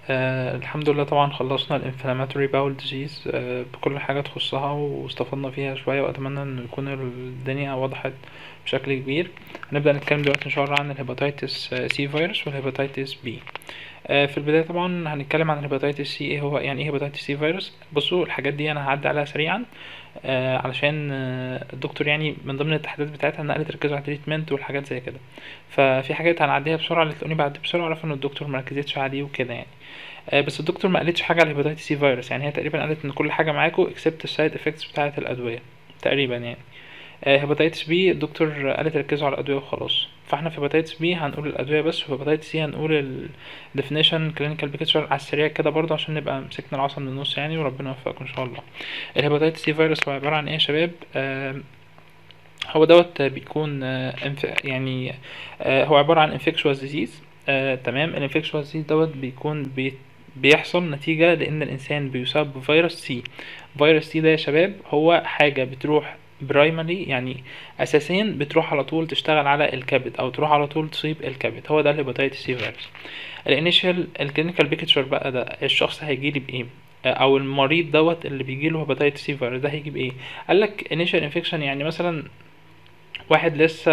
الحمد لله طبعا خلصنا الانفلاماتوري باول ديزيز بكل حاجة تخصها واستفدنا فيها شوية، وأتمنى إن يكون الدنيا وضحت بشكل كبير. هنبدأ نتكلم دلوقتي إن شاء الله عن الهيباتيتس سي فيروس والهيباتيتس بي. في البداية طبعا هنتكلم عن الهيباتيتس سي. ايه هو يعني ايه هيباتيتس سي فيروس؟ بصوا الحاجات دي انا هعدي عليها سريعا علشان الدكتور يعني من ضمن التحديات بتاعتها ان قال تركزوا على التريتمنت والحاجات زي كده. ففي حاجات هنعديها بسرعة، اللي تلاقوني بعدي بسرعة عارف ان الدكتور مركزتش عليه وكده يعني. بس الدكتور ما قالتش حاجة على الهيباتيتس سي فيروس، يعني هي تقريبا قالت ان كل حاجة معاكو اكسبت السايد افكتس بتاعة الأدوية تقريبا يعني. هيباتيتس بي الدكتور قال تركزوا على الأدوية وخلاص، فاحنا في هيباتيتس بي هنقول الأدوية بس، وفي هيباتيتس سي هنقول ال definition clinical picture على السريع كده برضه عشان نبقى مسكنا العصا من النص يعني، وربنا يوفقكم ان شاء الله. الهيباتيتس سي فيروس هو عبارة عن ايه يا شباب؟ هو دوت بيكون يعني هو عبارة عن infectious disease. تمام. الانفكشوس disease دوت بيكون بيحصل نتيجة لأن الإنسان بيصاب بفيروس سي. فيروس سي ده يا شباب هو حاجة بتروح برايمري، يعني أساسيا بتروح على طول تشتغل على الكبد أو تروح على طول تصيب الكبد. هو ده الهيباتيتس سي فيروس. الانيشال الكلينيكال بيكتشر بقى، ده الشخص هيجيلي بإيه؟ او المريض دوت اللي بيجيله هيباتيتس سي فيروس ده هيجي بايه؟ قالك انيشال انفكشن، يعني مثلا واحد لسه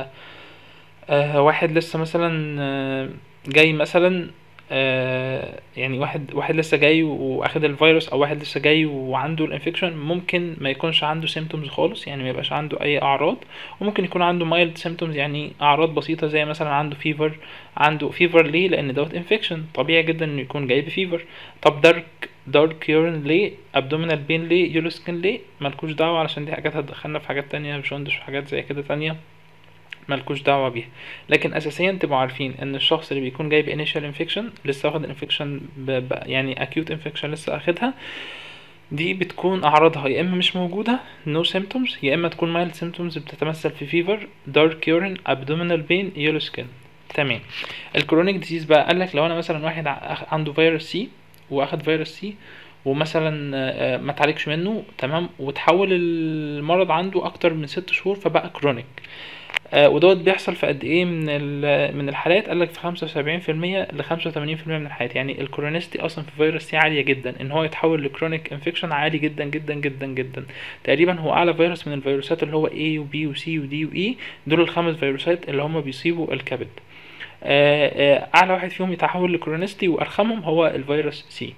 واحد لسه مثلا جاي مثلا يعني واحد لسه جاي واخد الفيروس، او واحد لسه جاي وعنده الانفكشن، ممكن ما يكونش عنده سيمتومز خالص، يعني ما يبقاش عنده اي اعراض، وممكن يكون عنده مايلد سيمتومز يعني اعراض بسيطه، زي مثلا عنده فيفر. عنده فيفر ليه؟ لان دوت انفكشن، طبيعي جدا انه يكون جاي بفيفر. طب دارك يورين ليه؟ ابدومينال بين ليه؟ يولو سكين ليه؟ مالكوش دعوه، علشان دي حاجات هتدخلنا في حاجات تانية، جوندس وحاجات زي كده تانية مالكوش دعوة بيها. لكن اساسيا تبقوا عارفين ان الشخص اللي بيكون جايب initial infection لسه واخد الانفكشن يعني acute infection لسه اخدها، دي بتكون اعراضها يا اما مش موجودة no symptoms، يا اما تكون mild symptoms بتتمثل في fever, dark urine, abdominal pain, yellow skin. تمام. الكرونيك ديزيز بقى قالك لو انا مثلا واحد عنده فيروس سي واخد فيروس سي ومثلا ما تعالجش منه تمام، وتحول المرض عنده اكتر من 6 شهور فبقى كرونيك. ودوت بيحصل في قد ايه من الحالات؟ قالك في 75% ل 85% من الحالات. يعني الكرونيستي اصلا في فيروس سي عاليه جدا، ان هو يتحول لكرونيك انفكشن عالي جدا جدا جدا جدا. تقريبا هو اعلى فيروس من الفيروسات اللي هو A و B و C و D و E، دول الخمس فيروسات اللي هم بيصيبوا الكبد. اعلى واحد فيهم يتحول لكرونيستي وارخمهم هو الفيروس سي.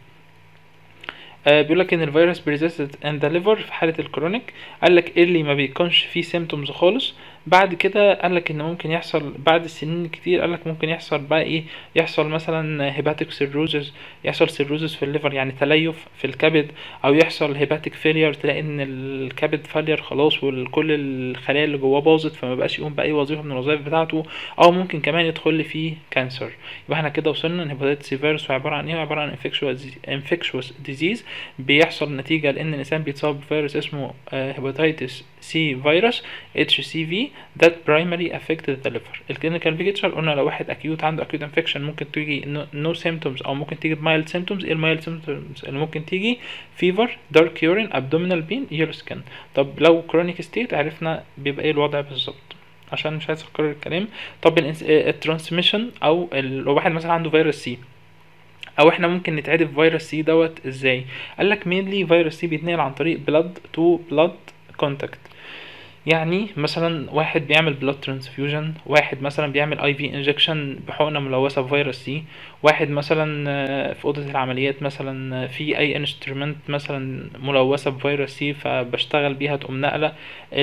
بيقول لك ان الفيروس persisted in the liver في حالة الكرونيك. قال لك اللي ما بيكونش فيه symptoms خالص، بعد كده قال لك ان ممكن يحصل بعد السنين كتير، قال لك ممكن يحصل بقى ايه؟ يحصل مثلا hepatic cirrhosis، يحصل cirrhosis في الليفر يعني تليف في الكبد، او يحصل hepatic failure، تلاقي ان الكبد فالير خلاص وكل الخلايا اللي جواه باظت فما بقاش يقوم باي وظيفة من الوظائف بتاعته، او ممكن كمان يدخل لي فيه كانسر. يبقى احنا كده وصلنا ان هيباتيتس سي فيروس عبارة عن ايه؟ عبارة عن infectious disease بيحصل نتيجة لأن الإنسان بيتصاب بفيروس اسمه هيباتيتس سي فيروس HCV that primarily affected the liver. الكلينيكال بيكتشر قلنا لو واحد acute عنده acute infection ممكن تيجي no symptoms أو ممكن تيجي mild symptoms. ايه mild symptoms اللي ممكن تيجي؟ fever, dark urine, abdominal pain, yellow skin. طب لو chronic state عرفنا بيبقى ايه الوضع بالظبط، عشان مش عايز اكرر الكلام. طب الترانسميشن او لو واحد مثلا عنده فيروس سي، او احنا ممكن نتعدي في فيروس سي دوت ازاي؟ قالك mainly فيروس سي بيتنقل عن طريق blood to blood contact. يعني مثلا واحد بيعمل blood transfusion، واحد مثلا بيعمل IV injection بحقنة ملوثة بفيروس سي، واحد مثلا في أوضة العمليات مثلا في أي instrument مثلا ملوثة بفيروس سي فبشتغل بيها تقوم نقلة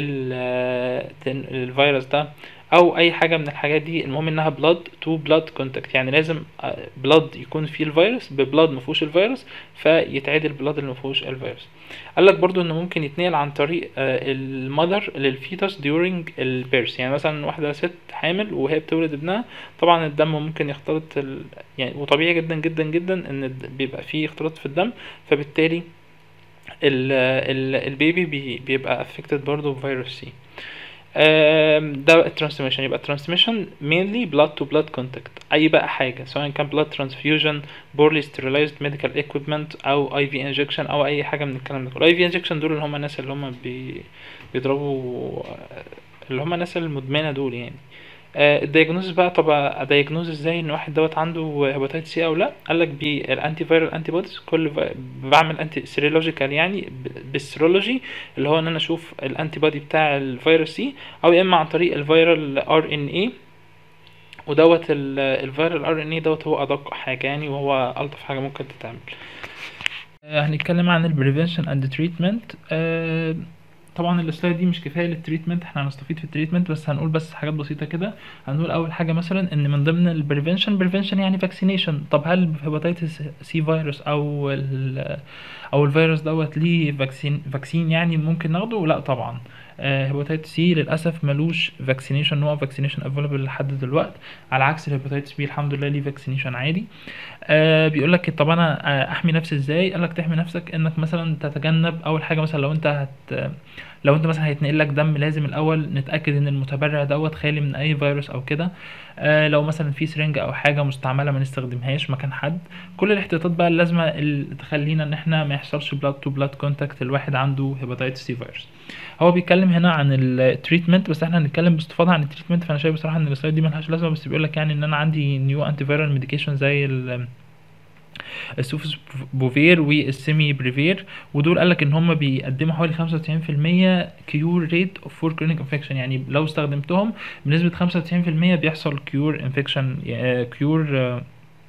الفيروس ده، او اي حاجه من الحاجات دي. المهم انها blood to blood contact، يعني لازم blood يكون فيه الفيروس ببلاد مفهوش الفيروس فيتعدل البلاد اللي مفهوش الفيروس. قالك برضو انه ممكن يتنقل عن طريق المذر للفيتوس during البيرث، يعني مثلا واحده ست حامل وهي بتولد ابنها، طبعا الدم ممكن يختلط يعني وطبيعي جدا جدا جدا ان بيبقى فيه اختلاط في الدم، فبالتالي البيبي بيبقى affected برضو بفيروس سي. ده الترانسميشن. يبقى الترانسميشن mainly blood to blood contact، اي بقى حاجه سواء كان blood transfusion، poorly sterilized medical equipment، او IV injection، او اي حاجه من الكلام ده كله. IV injection دول اللي هم الناس اللي هم بيضربوا اللي هم الناس المدمنه دول يعني. الدايجنوزس بقى، طب ادايجنوز ازاي ان واحد دوت عنده هيباتيتس سي او لا؟ قال لك بالانتي فيرال انتي بوديز، بعمل انتي سيرولوجيكال يعني بالسيرولوجي، اللي هو ان انا اشوف الانتي بودي بتاع الفيروس سي، او يا اما عن طريق الفيرال ار ان اي. ودوت الفيرال ار ان اي دوت هو ادق حاجه يعني، وهو الطف حاجه ممكن تتعمل. هنتكلم عن البريفنشن اند تريتمنت. طبعا السلايد دي مش كفايه للتريتمنت، احنا هنستفيد في التريتمنت بس هنقول بس حاجات بسيطه كده. هنقول اول حاجه مثلا ان من ضمن البريفنشن يعني فاكسينيشن. طب هل هيباتيتس سي فيروس او الفيروس دوت ليه فاكسين يعني ممكن ناخده؟ لا طبعا. هيباتيتس سي للاسف ملوش فاكسينيشن، نوع فاكسينيشن افيلبل لحد دلوقتي، على عكس الهيباتيتس بي الحمد لله ليه فاكسينيشن عادي. بيقول لك طب انا احمي نفسي ازاي؟ قال لك تحمي نفسك انك مثلا تتجنب اول حاجه، مثلا لو انت مثلا هيتنقل لك دم، لازم الاول نتاكد ان المتبرع دوت خالي من اي فيروس او كده. لو مثلا في سرنجة او حاجه مستعمله ما نستخدمهاش مكان حد. كل الاحتياطات بقى اللازمه اللي تخلينا ان احنا ما يحصلش بلاد تو بلاد كونتاكت الواحد عنده هيباتيتس سي فيروس. هو بيتكلم هنا عن التريتمنت، بس احنا هنتكلم باستفاضه عن التريتمنت، فانا شايف بصراحه ان السلايد دي ملهاش لازمه، بس بيقول لك يعني ان انا عندي نيو انتي فيرال ميديكيشن زي السوفس بوفير والسيمي بريفير، ودول قالك ان هم بيقدموا حوالي 95% كيور ريت فور كرونيك انفكشن، يعني لو استخدمتهم بنسبة 95% بيحصل كيور انفكشن، كيور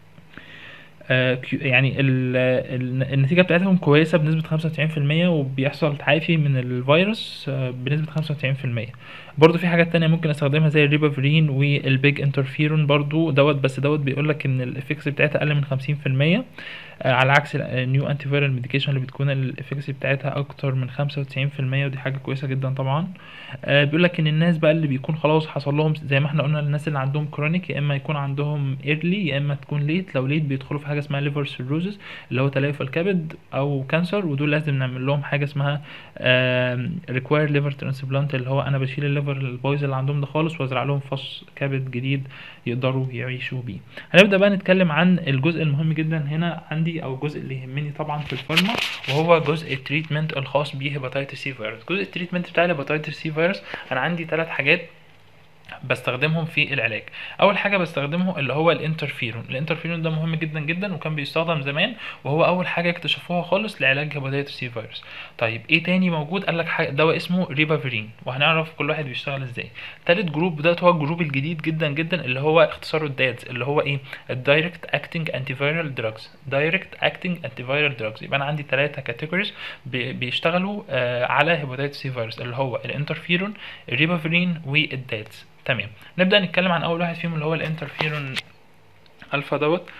يعني النتيجة بتاعتهم كويسة بنسبة 95%، وبيحصل تعافي من الفيروس بنسبة 95%. برضو في حاجات تانية ممكن استخدمها زي الريبافرين والبيج انترفيرون برضو دوت، بس دوت بيقولك ان الافكسي بتاعتها اقل من 50%، على عكس النيو انتي فيرال ميديكيشن اللي بتكون الافكسي بتاعتها اكتر من 95%، ودي حاجه كويسه جدا طبعا. بيقول لك ان الناس بقى اللي بيكون خلاص حصل لهم زي ما احنا قلنا، الناس اللي عندهم كرونيك يا اما يكون عندهم ايرلي يا اما تكون ليت. لو ليت بيدخلوا في حاجه اسمها ليفر سيروزس اللي هو تليف الكبد او كانسر، ودول لازم نعمل لهم حاجه اسمها ريكواير ليفر ترانسبلانت، اللي هو انا بشيل الليفر البايظ اللي عندهم ده خالص وازرع لهم فص كبد جديد يقدروا يعيشوا بيه. هنبدا بقى نتكلم عن الجزء المهم جدا هنا عندي، او الجزء اللي يهمني طبعا في الفارما، وهو جزء التريتمنت الخاص بهيباتيتس سي فيروس. جزء التريتمنت بتاع الهيباتيتس سي فيروس انا عندي 3 حاجات بستخدمهم في العلاج. اول حاجه بستخدمه اللي هو الانترفيرون. الانترفيرون ده مهم جدا جدا وكان بيستخدم زمان، وهو اول حاجه اكتشفوها خالص لعلاج هيباتيتس سي فيروس. طيب ايه تاني موجود؟ قال لك دواء اسمه ريبافيرين، وهنعرف كل واحد بيشتغل ازاي. تالت جروب ده هو الجروب الجديد جدا جدا اللي هو اختصاره الدادز، اللي هو ايه؟ الدايركت اكتنج انتي فيرال دراجز. دايركت اكتنج انتي فيرال دراجز، يبقى انا عندي 3 كاتيجوريز بيشتغلوا على هيباتيتس سي فيروس، اللي هو الانترفيرون، الريبافيرين، والدادز. تمام. نبدا نتكلم عن اول واحد فيهم اللي هو الانترفيرون الفا دوت،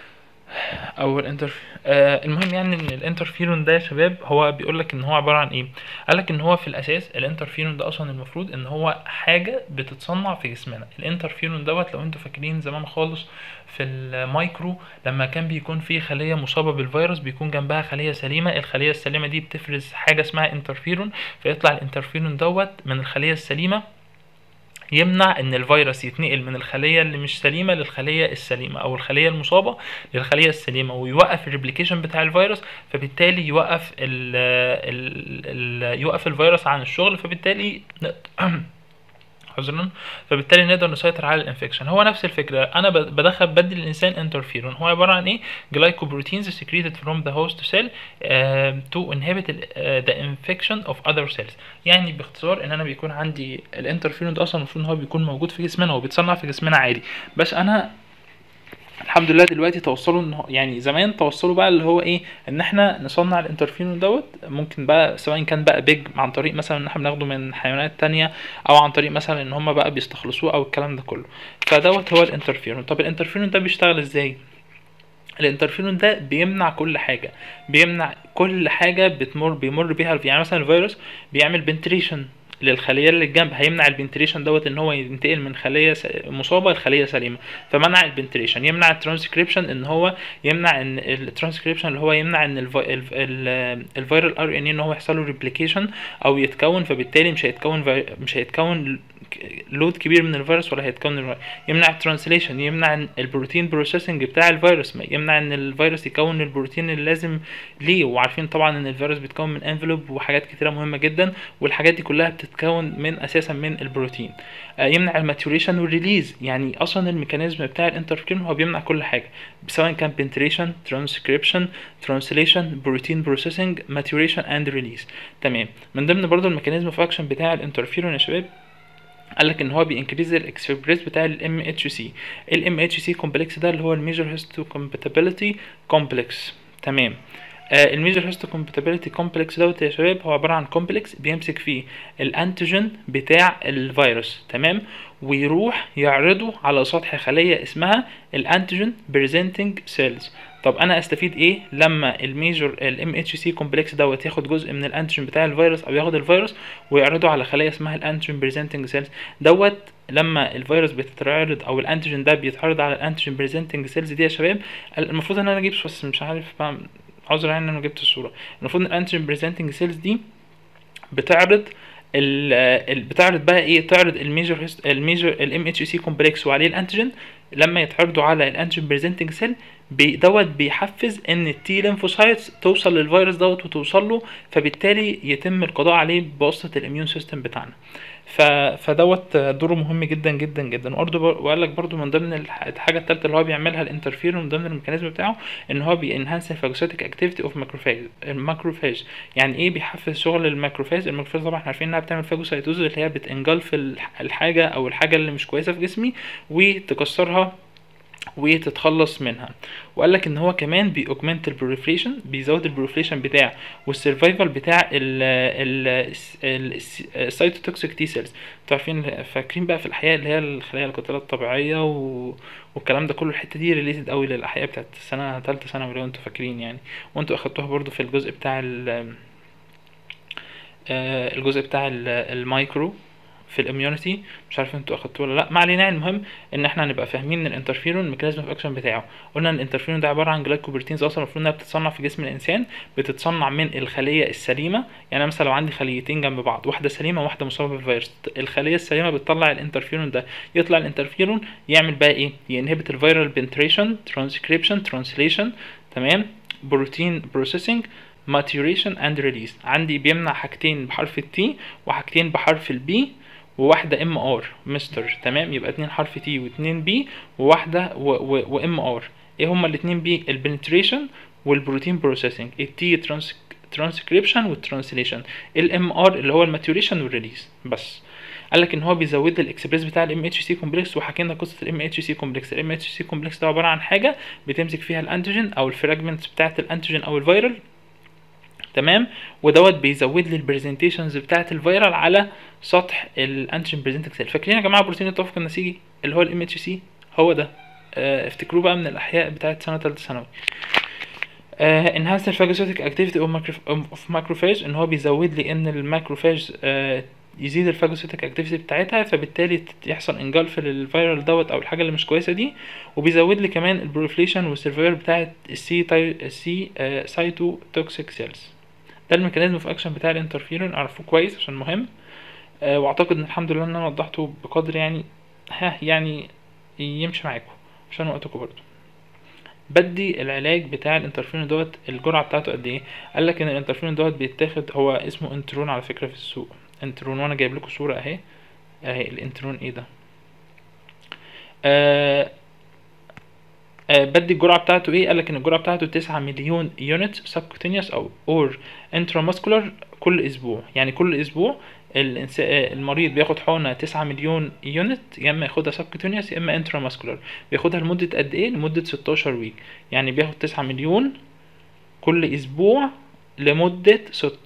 او المهم يعني ان الانترفيرون ده يا شباب هو بيقول لك ان هو عباره عن ايه. قال لك ان هو في الاساس الانترفيرون ده اصلا المفروض ان هو حاجه بتتصنع في جسمنا. الانترفيرون دوت لو انتوا فاكرين زمان خالص في المايكرو لما كان بيكون في خليه مصابه بالفيروس بيكون جنبها خليه سليمه، الخليه السليمه دي بتفرز حاجه اسمها انترفيرون، فيطلع الانترفيرون دوت من الخليه السليمه يمنع ان الفيروس يتنقل من الخليه اللي مش سليمه للخليه السليمه، او الخليه المصابه للخليه السليمه، ويوقف الريبليكيشن بتاع الفيروس، فبالتالي يوقف الفيروس عن الشغل، فبالتالي عذرا، فبالتالي نقدر نسيطر على الانفكشن. هو نفس الفكره، انا بدي للانسان انترفيرون. هو عباره عن ايه؟ جلايكوبروتينز secreted from the host cell to inhibit the infection of other cells. يعني باختصار ان انا بيكون عندي الانترفيرون ده اصلا المفروض ان هو بيكون موجود في جسمنا وبيتصنع في جسمنا عادي، بس انا الحمد لله دلوقتي توصلوا ان يعني زمان توصلوا بقى اللي هو ايه، ان احنا نصنع الانترفيرون دوت ممكن بقى سواء كان بقى بيج عن طريق مثلا ان احنا بناخده من حيوانات تانية، او عن طريق مثلا ان هم بقى بيستخلصوه او الكلام ده كله. فدوت هو الانترفيرون. طب الانترفيرون ده بيشتغل ازاي؟ الانترفيرون ده بيمنع كل حاجه، بيمنع كل حاجه بيمر بيها، يعني مثلا الفيروس بيعمل بنتريشن للخليه اللي جنب، هيمنع البنتريشن دوت ان هو ينتقل من خليه مصابه لخليه سليمه، فمنع البنتريشن. يمنع الترانسكريبشن، ان هو يمنع ان الترانسكريبشن اللي هو يمنع ان الفيرال ار ان ان هو يحصل له ريبليكيشن او يتكون، فبالتالي مش هيتكون لود كبير من الفيروس ولا هيتكون يمنع الترانسليشن، يمنع البروتين بروسيسنج بتاع الفيروس، يمنع ان الفيروس يكون البروتين اللي لازم ليه. وعارفين طبعا ان الفيروس بيتكون من انفلوب وحاجات كتيره مهمه جدا، والحاجات دي كلها بتتكون من اساسا من البروتين. يمنع الماتوريشن والريليز، يعني اصلا الميكانيزم بتاع الانترفيرون هو بيمنع كل حاجه، سواء كان بنتريشن، ترانسكريبشن، ترانسليشن، بروتين بروسيسنج، ماتوريشن اند ريليز. تمام. من ضمن برضو الميكانيزم اوف اكشن بتاع الانترفيرون يا شباب، قال لك ان هو بينكريز الاكسبريس بتاع الام اتش سي. الام اتش سي كومبلكس ده اللي هو الميجر هيستو كومباتيبيليتي كومبلكس. تمام. الميجر هيستو كومباتيبيليتي كومبلكس دوت يا شباب هو عباره عن كومبلكس بيمسك فيه الانتيجين بتاع الفيروس، تمام، ويروح يعرضه على سطح خليه اسمها الانتيجين بريزنتنج سيلز. طب انا استفيد ايه لما الميجر الام اتش سي كومبلكس دوت ياخد جزء من الانتيجين بتاع الفيروس او ياخد الفيروس ويعرضه على خليه اسمها الانتيجين بريزنتنج سيلز دوت؟ لما الفيروس بيتعرض او الانتيجين ده بيتعرض على الانتيجين بريزنتنج سيلز دي يا شباب، المفروض ان انا اجيب، بس مش عارف بقى، عذر يعني ان انا جبت الصوره. المفروض ان الانتيجين بريزنتنج سيلز دي بتعرض بتعرض بقى ايه؟ تعرض الميجر الام اتش سي كومبلكس وعليه الانتيجين. لما يتعرضوا على الانتيجين بريزنتنج سيل دوت بيحفز ان التي ليمفوسايتس توصل للفيروس دوت وتوصل له، فبالتالي يتم القضاء عليه بواسطه الاميون سيستم بتاعنا. فدوت دوره مهم جدا جدا جدا. وقال لك برضو من ضمن الحاجه الثالثه اللي هو بيعملها الانترفيرون من ضمن الميكانيزم بتاعه ان هو بينهانس الفاجوسيتك اكتيفيتي اوف الماكروفاج. يعني ايه بيحفز شغل الماكروفاج؟ الماكروفاج طبعا احنا عارفين انها بتعمل فاجوسايتوز اللي هي بتنجلف الحاجه او الحاجه اللي مش كويسه في جسمي وتكسرها وتتخلص منها. وقال لك ان هو كمان بيأوجمنت البروفليشن، بيزود البروفليشن بتاع والسرفايفل بتاع السايتوتوكسيك تي سيلز. انتوا عارفين فاكرين بقى في الاحياء اللي هي الخلايا القاتله الطبيعيه والكلام ده كله، الحته دي ريليتد قوي للاحياء بتاعت السنه ثالثه ثانوي لو انتوا فاكرين يعني، وانتوا اخدتوها برضو في الجزء بتاع المايكرو في الاميونيتي. مش عارف انتوا اخدتوه ولا لا، ما علينا. المهم ان احنا هنبقى فاهمين ان الانترفيرون ميكانيزم اوف اكشن بتاعه. قلنا ان الانترفيرون ده عباره عن جلايكوبروتينز، اصلا المفروض انها بتتصنع في جسم الانسان، بتتصنع من الخليه السليمه. يعني انا مثلا لو عندي خليتين جنب بعض، واحده سليمه وواحده مصابه بالفيروس، الخليه السليمه بتطلع الانترفيرون ده، يطلع الانترفيرون يعمل بقى ايه؟ ينهبت الفيرال بنتريشن، ترانسكريبشن، ترانسليشن، تمام، بروتين بروسيسنج، maturation and release. عندي بيمنع حاجتين بحرف التي وحاجتين بحرف البي وواحدة ام ار مستر، تمام، يبقى 2 حرف تي و2 بي وواحدة وام ار. ايه هما الاتنين بي؟ البنتريشن والبروتين بروسيسنج. التي ترانسكريبشن والترانسليشن، الام ار اللي هو الماتوريشن والريليز. بس قال لك ان هو بيزود لي الاكسبريس بتاع الام اتش سي كومبلكس. وحكينا قصه الام اتش سي كومبلكس. الام اتش سي كومبلكس ده عباره عن حاجه بتمسك فيها الانتيجين او الفراجمنتس بتاعه الانتيجين او الفيرال، تمام، ودوت بيزود لي البرزنتيشنز بتاعه الفيرال على سطح الانتيجين بريزنتنج سيل. فاكرين يا جماعه بروتين التوافق النسيجي اللي هو الام اتش سي؟ هو ده. افتكروه بقى من الاحياء بتاعه سنه ثالثه ثانوي. enhance الفاجوسيتك activity of macrophage، ان هو بيزود لي ان الماكروفاج يزيد الفاجوسيتك اكتيفيتي بتاعتها، فبالتالي يحصل انجلف للفيرال دوت او الحاجه اللي مش كويسه دي. وبيزود لي كمان البروفليشن والسيرفير بتاعت السي سايتوتوكسيك سيلز. ده الميكانيزم اوف اكشن بتاع الانترفيرون، اعرفوه كويس عشان مهم. واعتقد ان الحمد لله ان انا وضحته بقدر يعني يمشي معاكم عشان وقتكم برضو. بدي العلاج بتاع الانترفيرون دوت الجرعه بتاعته قد ايه؟ قال لك ان الانترفيرون دوت بيتاخد، هو اسمه انترون على فكره في السوق، انترون، وانا جايب لكم صوره اهي الانترون. ايه ده؟ بدي الجرعه بتاعته ايه؟ قال لك ان الجرعه بتاعته 9 مليون يونت سبكوتينيوس او اور انتراماسكولار كل اسبوع. يعني كل اسبوع المريض بياخد حقنه 9 مليون يونت، يا اما ياخدها سبكوتينيوس يا اما انتراماسكولار. بياخدها لمده قد ايه؟ لمده 16 ويك. يعني بياخد 9 مليون كل اسبوع لمده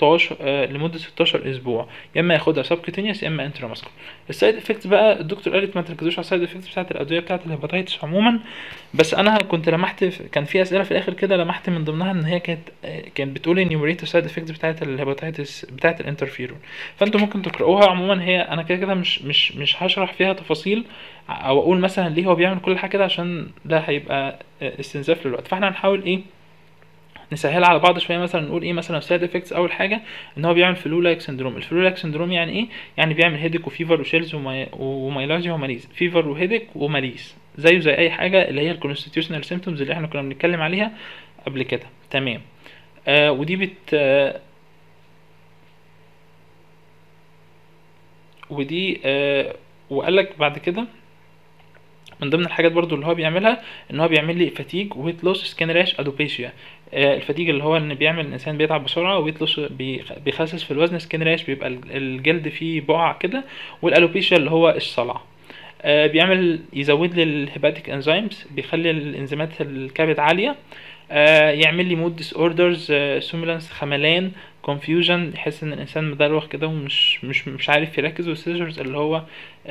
16 اسبوع، يا اما ياخدها سبكوتينيوس يا اما انتراماسكولار. السايد افكتس بقى الدكتور قالت ما تركزوش على السايد افكتس بتاعت الادويه بتاعت الهيباتيتس عموما، بس انا كنت لمحت كان في اسئله في الاخر كده، لمحت من ضمنها ان هي كانت بتقول انيوميريت السايد افكتس بتاعت الهيباتيتس بتاعت الانترفيرون. فانتوا ممكن تقراوها. عموما هي انا كده مش هشرح فيها تفاصيل او اقول مثلا ليه هو بيعمل كل حاجه كده، عشان ده هيبقى استنزاف للوقت. فاحنا هنحاول ايه نسهل على بعض شويه، مثلا نقول ايه مثلا سايد افكتس. اول حاجه ان هو بيعمل فلو لايك سندروم. الفلو لايك سندروم يعني ايه؟ يعني بيعمل هيدك وفيفر وشيلز ومايلارجيا وماليز. فيفر وهيدك وماليز زيه زي اي حاجه اللي هي الكونستيتيوشنال سيمبتومز اللي احنا كنا بنتكلم عليها قبل كده. تمام. ودي ودي وقال لك بعد كده من ضمن الحاجات برضو اللي هو بيعملها ان هو بيعمل لي فاتيج، ويت لوس، سكين راش، ادوبيشيا. الفاتيج اللي هو ان بيعمل الانسان بيتعب بسرعه، ويت لوس بيخسس في الوزن، سكين راش بيبقى الجلد فيه بقع كده، والالوبيشيا اللي هو الصلع. بيعمل يزود لي الهيباتيك انزيمز، بيخلي الانزيمات الكبد عاليه. يعمل لي مود ديس اوردرز، سوميلانس، خملان، كونفيوجن، يحس ان الانسان مدروخ كده ومش مش عارف يركز. والسيجرز اللي هو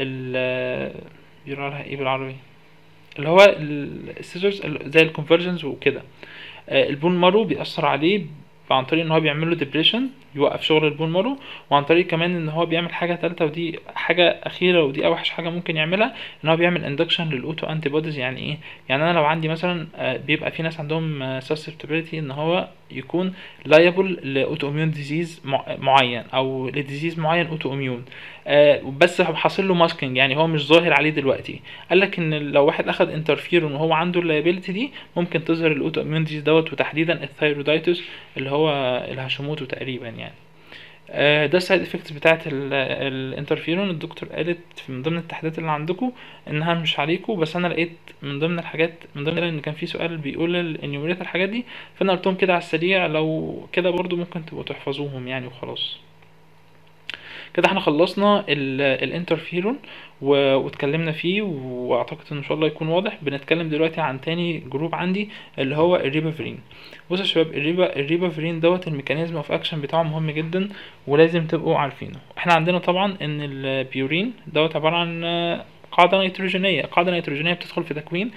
بيقولوا لها ايه بالعربي، اللي هو السيجرز زي الكونفرجنز وكده. البون مارو بيأثر عليه عن طريق ان هو بيعمل له ديبريشن، يوقف شغل البون مارو. وعن طريق كمان ان هو بيعمل حاجه ثالثه، ودي حاجه اخيره ودي اوحش حاجه ممكن يعملها، ان هو بيعمل اندكشن للاوتو انتي بوديز. يعني ايه؟ يعني انا لو عندي مثلا بيبقى في ناس عندهم سسبتابيلتي ان هو يكون لايبل لاوتو اميون ديزيز معين، او لديزيز معين اوتو اميون، بس حاصل له ماسكينج، يعني هو مش ظاهر عليه دلوقتي. قال لك ان لو واحد اخد انترفيرون وهو عنده اللايبيلتي دي، ممكن تظهر الاوتو اميون ديزيز دوت، وتحديدا الثايرويدايتس اللي هو الهاشيموتو تقريبا يعني. ده السايد افكتس بتاعت الانترفيرون. الدكتور قالت من ضمن التحديات اللي عندكم انها مش عليكم، بس انا لقيت من ضمن الحاجات، من ضمن ان كان في سؤال بيقول الانيوميريت الحاجات دي، فانا قلتهم كده على السريع، لو كده برضو ممكن تبقوا تحفظوهم يعني وخلاص. كده احنا خلصنا الانترفيرون واتكلمنا فيه، واعتقد ان شاء الله يكون واضح. بنتكلم دلوقتي عن تاني جروب عندي اللي هو الريبافرين. بصوا يا شباب، الريبافرين دوت الميكانيزم اوف اكشن بتاعه مهم جدا ولازم تبقوا عارفينه. احنا عندنا طبعا ان البيورين دوت عباره عن قاعده نيتروجينيه. قاعده نيتروجينيه بتدخل في تكوين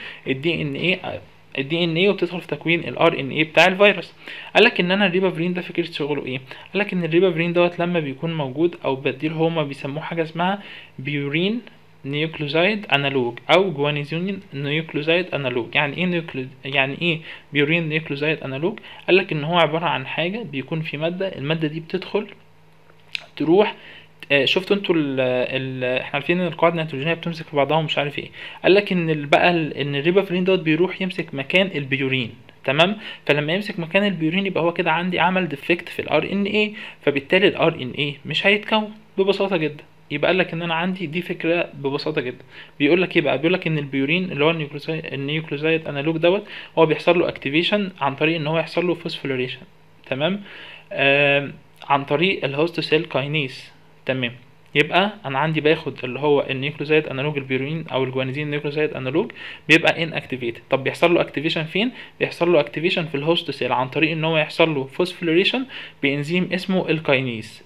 الدي ان ايه وبتدخل في تكوين الار ان ايه بتاع الفيروس. قال لك ان انا الريبافرين ده فكره شغله ايه؟ قال لك ان الريبافرين دوت لما بيكون موجود او بديله، هما بيسموه حاجه اسمها بيورين نيوكلوزايد انالوج او جوانيزين نيوكلوزايد انالوج. يعني ايه يعني ايه بيورين نيوكلوزايد انالوج؟ قال لك ان هو عباره عن حاجه بيكون في الماده دي بتدخل تروح شفتوا انتوا احنا عارفين ان القواعد النيتروجينيه بتمسك في بعضها ومش عارف ايه. قال لك ان ان الريبافرين دوت بيروح يمسك مكان البيورين. تمام. فلما يمسك مكان البيورين يبقى هو كده عندي عمل ديفكت في الار ان ايه، فبالتالي الار ان ايه مش هيتكون ببساطه جدا. يبقى قال لك ان انا عندي دي فكره ببساطه جدا. بيقول لك ايه بقى؟ بيقول لك ان البيورين اللي هو النيوكلوزايد انالوج دوت هو بيحصل له اكتيفيشن عن طريق ان هو يحصل له فوسفوريليشن. تمام. عن طريق الهوست سيل كاينيز. تمام. يبقى انا عندي باخد اللي هو النيوكلوزايد انالوج البيورين او الجوانيزين نيوكلوزايد انالوج، بيبقى ان اكتيفيتد. طب بيحصل له اكتيفيشن فين؟ بيحصل له اكتيفيشن في الهوست سيل عن طريق ان هو يحصل له فوسفوريليشن بانزيم اسمه الكاينيز.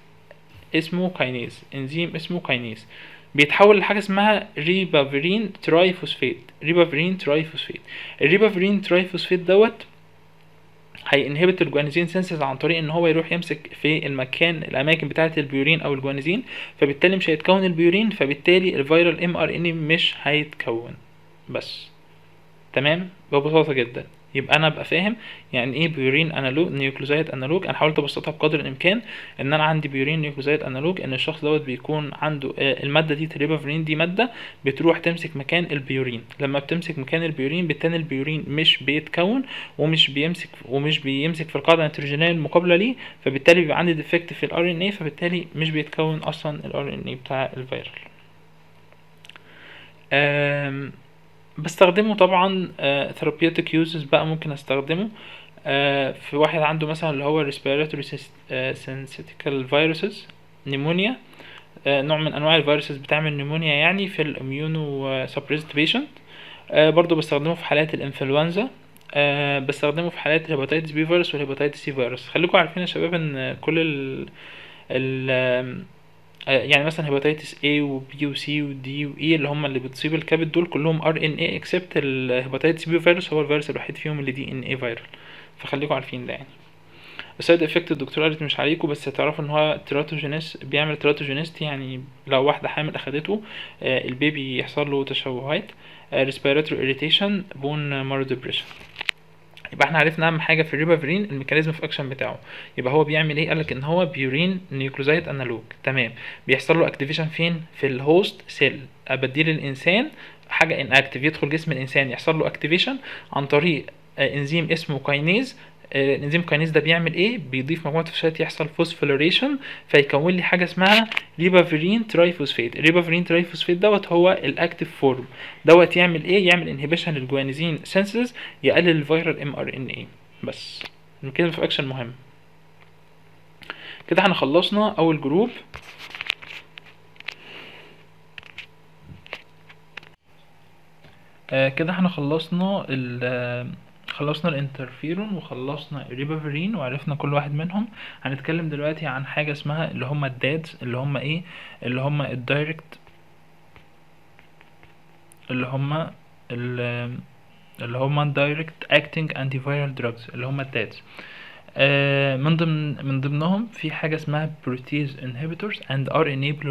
انزيم اسمه كاينيز بيتحول لحاجه اسمها ريبافرين ترايفوسفيت. الريبافرين ترايفوسفيت دوت هينهبت الجوانيزين سينسز عن طريق ان هو يروح يمسك في الاماكن بتاعه البيورين او الجوانيزين، فبالتالي مش هيتكون البيورين، فبالتالي الفيرال ام ار ان مش هيتكون بس. تمام. ببساطه جدا يبقى انا ابقى فاهم يعني ايه بيورين انالوج نيوكلوزايد انالوج. انا حاولت ابسطها بقدر الامكان ان انا عندي بيورين نيوكلوزايد انالوج، ان الشخص دوت بيكون عنده الماده دي الريبافرين دي ماده بتروح تمسك مكان البيورين. لما بتمسك مكان البيورين بالتالي البيورين مش بيتكون ومش بيمسك في القاعده النيتروجينيه المقابله ليه، فبالتالي بيبقى عندي ديفكت في الار ان اي، فبالتالي مش بيتكون اصلا الار ان اي بتاع الفيرال. بستخدمه طبعا therapeutic uses بقى. ممكن استخدمه في واحد عنده مثلا اللي هو respiratory syncytial viruses نيمونيا، نوع من انواع الفيروسز بتعمل نيمونيا يعني في الاميونو suppressed patient. برضو بستخدمه في حالات الانفلونزا. بستخدمه في حالات الهيباتيتس بي فيروس والهيباتيتس سي فيروس. خليكم عارفين يا شباب ان كل ال يعني مثلا هيباتيتس A و B و C و D و E اللي هم اللي بتصيب الكبد دول كلهم RNA except الهيباتيتس B فيروس هو الفيروس الوحيد فيهم اللي DNA فيرال. فخليكم عارفين ده يعني. السايد افكت الدكتور قالت مش عليكم، بس تعرفوا ان هو بيعمل تيراتوجينيستي، يعني لو واحده حامل اخدته البيبي يحصل له تشوهات، respiratory irritation، bone marrow depression. يبقى احنا عرفنا اهم حاجه في الريبافيرين الميكانيزم اوف اكشن بتاعه. يبقى هو بيعمل ايه؟ قالك ان هو بيورين نيوكليوزايد انالوج. تمام. بيحصل له اكتيفيشن فين؟ في الهوست سيل. ابديل الانسان حاجه ان اكتيف يدخل جسم الانسان يحصل له اكتيفيشن عن طريق انزيم اسمه كاينيز. الانزيم كاينيز ده بيعمل ايه؟ بيضيف مجموعه فوسفات يحصل فوسفوريليشن فيكون لي حاجه اسمها ريبافيرين ترايفوسفيت. الريبافيرين ترايفوسفيت دوت هو الاكتيف فورم دوت. يعمل ايه؟ يعمل انهبيشن للجوانزين سينسز، يقلل الفيرال ام ار ان اي. بس كده في اكشن مهم. كده احنا خلصنا اول جروب. كده احنا خلصنا الانترفيرون وخلصنا الريبافيرين وعرفنا كل واحد منهم. هنتكلم دلوقتي عن حاجه اسمها اللي هم الدادز، اللي هم ايه؟ اللي هم الدايركت، اللي هم اللي هم direct acting antiviral drugs، اللي هم الدادز. من ضمنهم في حاجة اسمها protease inhibitors and RNA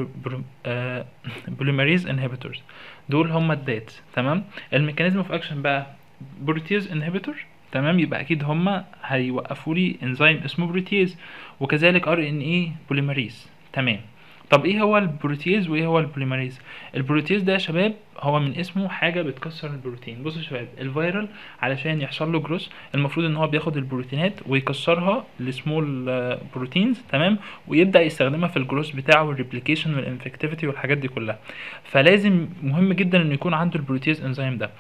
polymerase inhibitors. دول هم الدادز. تمام. الميكانيزم اوف اكشن بقى بروتيز انهبيتور. تمام. يبقى اكيد هم هيوقفوا لي انزيم اسمه بروتيز، وكذلك RNA polymerase. تمام. طب ايه هو البروتيز وايه هو البوليمريز؟ البروتيز ده يا شباب هو من اسمه حاجه بتكسر البروتين. بصوا يا شباب، الفيرال علشان يحصل له جروس المفروض ان هو بياخد البروتينات ويكسرها لسمول بروتينز. تمام. ويبدا يستخدمها في الجروس بتاعه والريبليكيشن والانفكتيفيتي والحاجات دي كلها. فلازم مهم جدا انه يكون عنده البروتيز انزيم ده.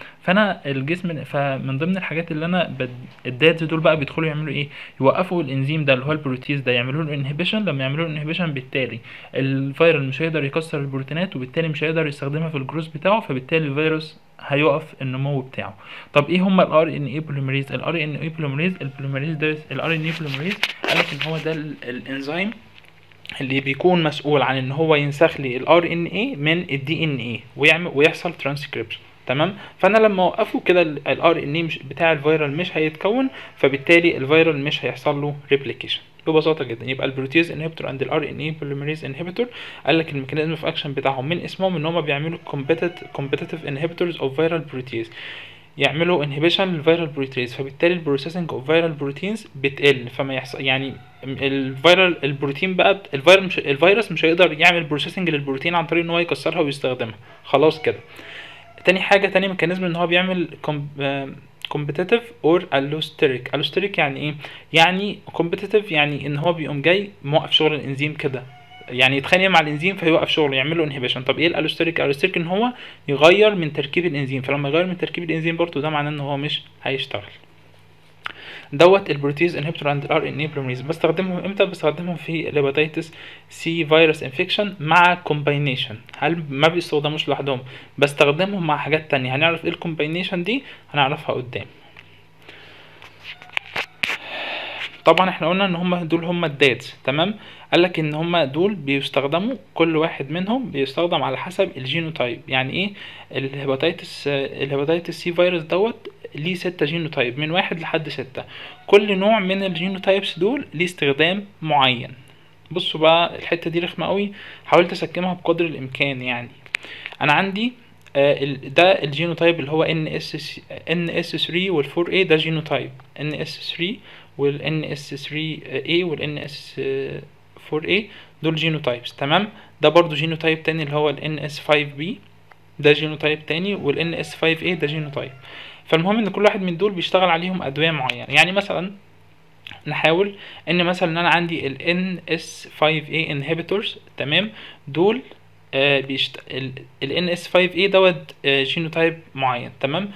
فمن ضمن الحاجات اللي الدادز دول بقى بيدخلوا يعملوا ايه؟ يوقفوا الانزيم ده اللي هو البروتيز ده، يعملوا له انهبيشن. لما يعملوا له انهبيشن بالتالي الفيروس مش هيقدر يكسر البروتينات وبالتالي مش هيقدر يستخدمها في الجروس بتاعه، فبالتالي الفيروس هيقف النمو بتاعه. طب ايه هم الار ان اي بوليمريز؟ الار ان اي بوليمريز ده الار ان اي بوليمريز قالك ان هو ده الانزيم اللي بيكون مسؤول عن ان هو ينسخ لي الار ان اي من الدي ان اي ويحصل ترانسكريبشن. تمام. فانا لما اوقفه كده الار ان اي بتاع الفيرال مش هيتكون، فبالتالي الفيرال مش هيحصل له ريبليكيشن ببساطه جدا. يبقى البروتيز انهبيتور عند الار ان اي بوليمريز انهبيتور قال لك الميكانيزم اوف اكشن بتاعهم من اسمهم ان هم بيعملوا كومبيتيتيف انهبيتورز اوف فيرال بروتيز، يعملوا انهبيشن للفيرال بروتيز، فبالتالي البروسيسنج اوف فيرال بروتينز بتقل. فما يحصل يعني البروتين بقى الفيروس مش هيقدر يعمل بروسيسنج للبروتين عن طريق ان هو يكسرها ويستخدمها. خلاص كده. تاني ميكانيزم ان هو بيعمل كومبيتيتيف اور الوستيريك. الوستيريك يعني ايه؟ يعني كومبيتيتيف يعني ان هو بيقوم جاي موقف شغل الانزيم كده، يعني يتخانق مع الانزيم فيوقف شغله يعمل له انهبيشن. طب ايه الالوستيريك؟ الالوستيريك ان هو يغير من تركيب الانزيم، فلما يغير من تركيب الانزيم برضه ده معناه ان هو مش هيشتغل. دوت البروتيز انهبيتور عند الار ان اي بوليمريز. بستخدمهم امتى؟ بستخدمهم في الهيباتيتس سي فيروس انفكشن مع كومباينيشن. هل ما بيستخدموش لوحدهم؟ بستخدمهم مع حاجات تانية. هنعرف ايه الكومباينيشن دي، هنعرفها قدام. طبعا احنا قلنا ان هم دول هم الدادز. تمام. قالك ان هم دول بيستخدموا كل واحد منهم بيستخدم على حسب الجينوتايب. يعني ايه؟ الهيباتيتس سي فيروس دوت ليه 6 جينوتايب من 1 لحد 6. كل نوع من الجينوتايبس دول ليه استخدام معين. بصوا بقى الحتة دي رخمة قوي، حاولت اسكمها بقدر الامكان. يعني انا عندي ده الجينوتايب اللي هو NS3 وال4A. ده جينوتايب NS3 والNS3A والNS4A دول جينوتايبس. تمام. ده برضو جينوتايب تاني اللي هو الNS5B، ده جينوتايب تاني، والNS5A ده جينوتايب. فالمهم ان كل واحد من دول بيشتغل عليهم ادوية معينة. يعني مثلا نحاول ان مثلا انا عندي ال NS5A inhibitors. تمام. دول ال NS5A دوت جينوتايب معين. تمام.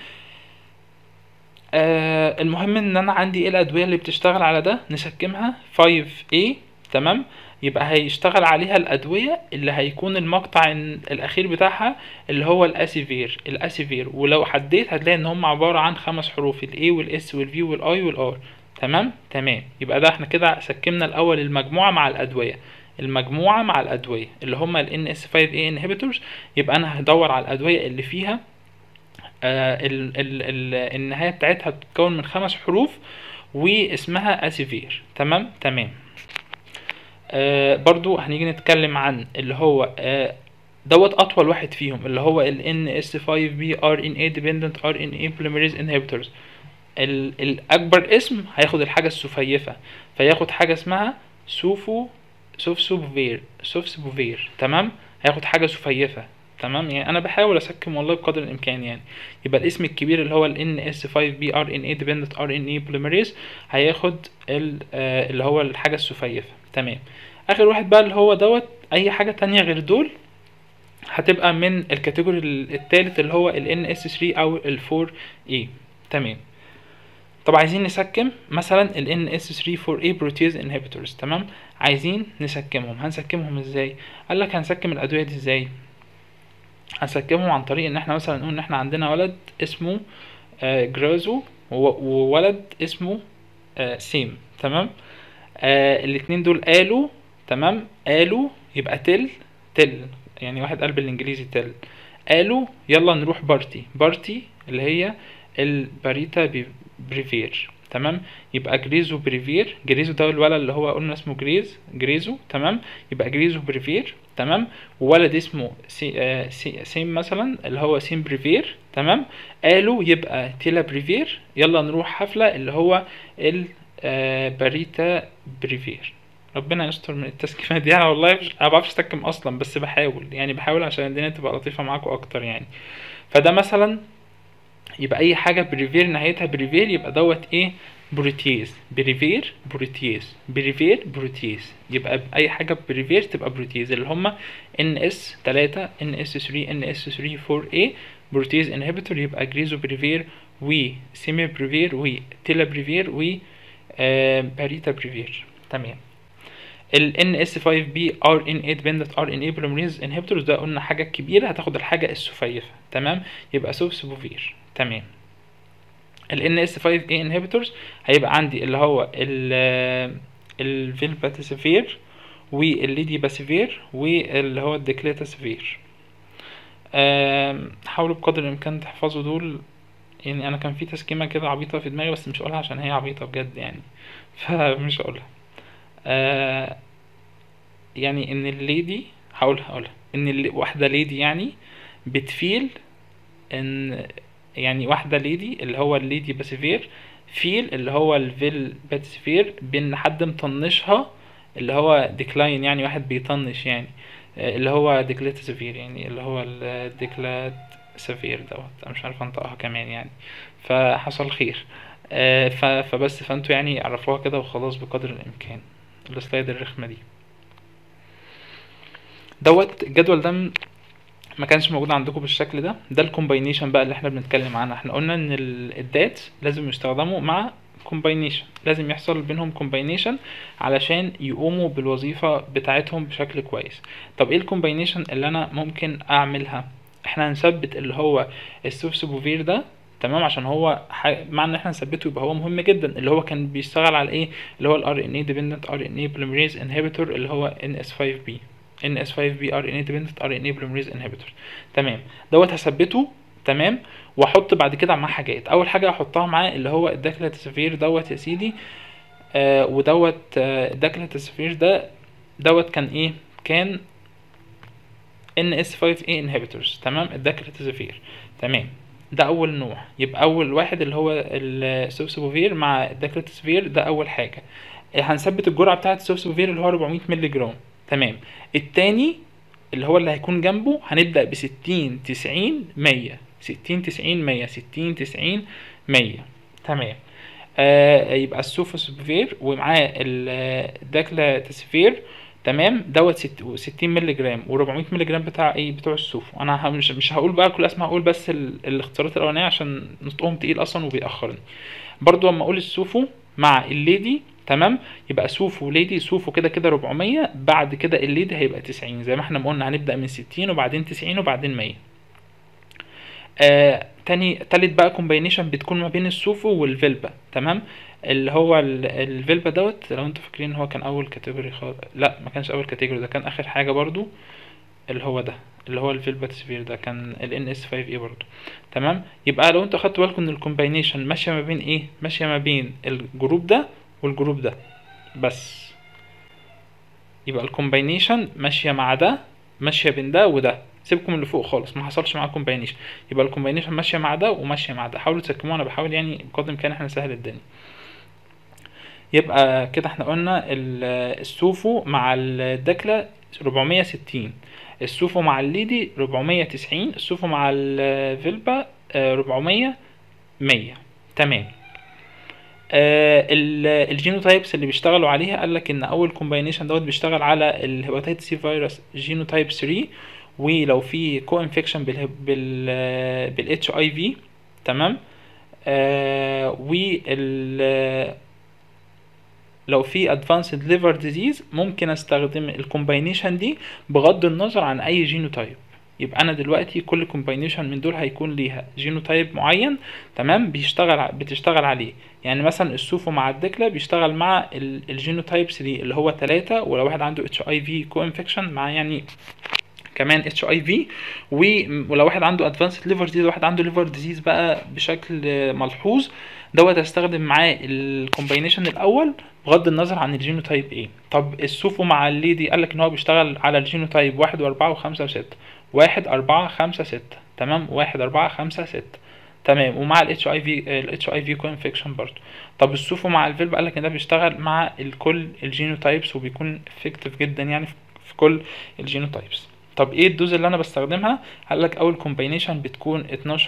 المهم ان انا عندي ايه الادويه اللي بتشتغل على ده، نسكمها 5A. تمام. يبقى هيشتغل عليها الادويه اللي هيكون المقطع الاخير بتاعها اللي هو الاسيفير. ولو حديت هتلاقي ان هم عباره عن 5 حروف الاي والاس والفي والاي والار. تمام. يبقى ده احنا كده سكمنا الاول المجموعه مع الادويه اللي هم ال NS5A inhibitors. يبقى انا هدور على الادويه اللي فيها النهاية بتاعتها بتتكون من 5 حروف واسمها اسيفير. تمام. برضو هنيجي نتكلم عن اللي هو دوت اطول واحد فيهم اللي هو ال NS5B RNA dependent RNA polymerase inhibitors. الاكبر اسم هياخد الحاجه السفيفه، فياخد حاجه اسمها سوفسبوفير. تمام، هياخد حاجه سفيفه. تمام، يعني انا بحاول اسكم والله بقدر الامكان يعني. يبقى الاسم الكبير اللي هو ال NS5B RNA dependent RNA polymerase هياخد اللي هو الحاجه السفيفه. تمام، اخر واحد بقى اللي هو دوت اي حاجه تانية غير دول هتبقى من الكاتيجوري التالت اللي هو ال NS3 او ال 4A. تمام، طب عايزين نسكم مثلا ال NS3 4A protease inhibitors. تمام، عايزين نسكمهم، هنسكمهم ازاي؟ قال لك هنسكم الادويه دي ازاي؟ هنسكمهم عن طريق ان احنا مثلا نقول ان احنا عندنا ولد اسمه جرازو وولد اسمه سيم. تمام، الاتنين دول قالوا، تمام، قالوا يبقى تل يعني واحد قال بالانجليزي تل، قالوا يلا نروح بارتي اللي هي الباريتا بريفير. تمام، يبقى جريزو بريفير، جريزو ده الولد اللي هو قلنا اسمه جريزو. تمام، يبقى جريزو بريفير. تمام، وولد اسمه سيم مثلا اللي هو سيم بريفير. تمام، قالوا يبقى تيلا بريفير، يلا نروح حفلة اللي هو باريتا بريفير. ربنا يستر من التسكيمات دي، انا والله انا ما بعرفش استكم اصلا، بس بحاول يعني، بحاول عشان الدنيا تبقى لطيفه معاكم اكتر يعني. فده مثلا يبقى اي حاجه بريفير نهايتها بريفير يبقى دوت ايه؟ بروتيز. بريفير بروتيز، بريفير بروتيز، يبقى اي حاجه بريفير تبقى بروتيز اللي هم NS3 NS3 NS3 4A بروتيز انهبيتور، يبقى جريزو بريفير وسيمي بريفير وتيلا بريفير و باريتا بريفير. تمام، ال NS5B RNA dependent RNA polymerase inhibitors ده قلنا حاجة كبيرة هتاخد الحاجة السفيفة. تمام، يبقى سوفسبوفير. تمام، ال NS5A inhibitors هيبقى عندي اللي هو الفيلباتيسيفير والليديباسيفير واللي هو الديكليتاسيفير. حاولوا بقدر الامكان تحفظوا دول يعني. انا كان في تسكيمة كده عبيطة في دماغي بس مش هقولها عشان هي عبيطة بجد يعني، فمش هقولها. يعني ان الليدي هقولها ان واحده ليدي يعني بتفيل ان، يعني واحده ليدي اللي هو الليدي باسيفير فيل اللي هو الفيل باسيفير بان حد مطنشها اللي هو ديكلاين، يعني واحد بيطنش يعني اللي هو ديكلات سفير، يعني اللي هو الديكلات سفير دوت، انا مش عارف انطقها كمان يعني. فحصل خير. فبس فانتوا يعني عرفوها كده وخلاص بقدر الامكان. السلايد الرخمه دي دوت الجدول ده ما كانش موجود عندكم بالشكل ده. ده الكومباينيشن بقى اللي احنا بنتكلم عنها. احنا قلنا ان الدات لازم يستخدموا مع كومباينيشن، لازم يحصل بينهم كومباينيشن علشان يقوموا بالوظيفة بتاعتهم بشكل كويس. طب ايه الكومباينيشن اللي انا ممكن اعملها؟ احنا هنثبت اللي هو السوفسبوفير ده، تمام، عشان هو مع ان احنا نثبته يبقى هو مهم جدا. اللي هو كان بيشتغل على ايه؟ اللي هو ال RNA dependent RNA polymerase inhibitor اللي هو NS5B NS5B RNA dependent RNA polymerase inhibitor. تمام، دوت هثبته. تمام، واحط بعد كده معاه حاجات. اول حاجه هحطها معاه اللي هو الداكلاتسفير دوت يا سيدي. ودوت الداكلاتسفير دوت كان ايه؟ كان NS5A inhibitors. تمام، الداكلاتسفير. تمام، ده اول نوع. يبقى اول واحد اللي هو السوفسبوفير مع الداكلاتسفير، ده اول حاجه. هنثبت الجرعه بتاعه السوفسبوفير اللي هو 400 مللي جرام. تمام، التاني اللي هو اللي هيكون جنبه هنبدأ ب60 90 100، 60 90 100، 60 90 100. تمام، يبقى السوفوسبير ومعاه الداكلاتسفير. تمام، دوت 60 مللي جرام و400 مللي جرام بتاع ايه؟ بتوع السوفو. انا مش هقول بقى كل اسماء، هقول بس الاختيارات الاولانيه عشان نطقهم تقيل اصلا وبيأخرني. برضو اما اقول السوفو مع الليدي، تمام، يبقى سوفو ليدي، سوفو كده كده 400، بعد كده الليدي هيبقى 90 زي ما احنا ما قلنا، هنبدأ من 60 وبعدين 90 وبعدين 100. تالت بقى كومباينيشن بتكون ما بين السوفو والفيلبا. تمام، اللي هو الفيلبا دوت لو انتوا فاكرين هو كان اول كاتيجوري لا ما كانش اول كاتيجوري، ده كان اخر حاجه برضو. اللي هو ده اللي هو الفيلباتسفير ده كان ال NS5A برضو. تمام، يبقى لو انتوا خدتوا بالكم ان الكومباينيشن ماشيه ما بين ايه؟ ماشيه ما بين الجروب ده والجروب ده بس. يبقى الكومباينيشن ماشيه مع ده، ماشيه بين ده وده، سيبكم اللي فوق خالص، ما حصلش معاه كومباينيشن، يبقى الكومباينيشن ماشيه مع ده وماشيه مع ده. حاولوا تسكموه، انا بحاول يعني بقدر الامكان احنا نسهل الدنيا. يبقى كده احنا قلنا السوفو مع الدكلا 460، السوفو مع الليدي 490، السوفو مع الفيلبا 400 100. تمام. الجينوتايبس اللي بيشتغلوا عليها قال لك ان اول كومباينيشن دوت بيشتغل على الهيباتيتس سي فيروس جينوتايب 3، ولو في كو انفكشن بالاتش اي في. تمام. لو في ادفانسد ليفر ديزيز ممكن استخدم الكومباينيشن دي بغض النظر عن اي جينوتايب. يبقى انا دلوقتي كل كومباينيشن من دول هيكون ليها جينوتايب معين، تمام، بتشتغل عليه. يعني مثلا السوفو مع الدكلا بيشتغل مع الجينوتايب 3 اللي هو 3، ولو واحد عنده اتش اي في كو انفكشن مع يعني كمان اتش اي في، ولو واحد عنده ادفانسد ليفر ديزيز، واحد عنده ليفر ديزيز بقى بشكل ملحوظ، دوت هستخدم معاه الكومباينيشن الاول بغض النظر عن الجينوتايب ايه. طب السوفو مع الليدي قال لك ان هو بيشتغل على الجينوتايب 1 و4 و5 و6، 1 4 5 6. تمام، 1 4 5 6. تمام، ومع الاتش اي في كو انفكشن برضه. طب السوفو مع الفيلب قال لك ان ده بيشتغل مع الكل الجينوتايبس وبيكون افكتيف جدا يعني في كل الجينوتايبس. طب ايه الدوز اللي انا بستخدمها؟ قال لك اول كومباينيشن بتكون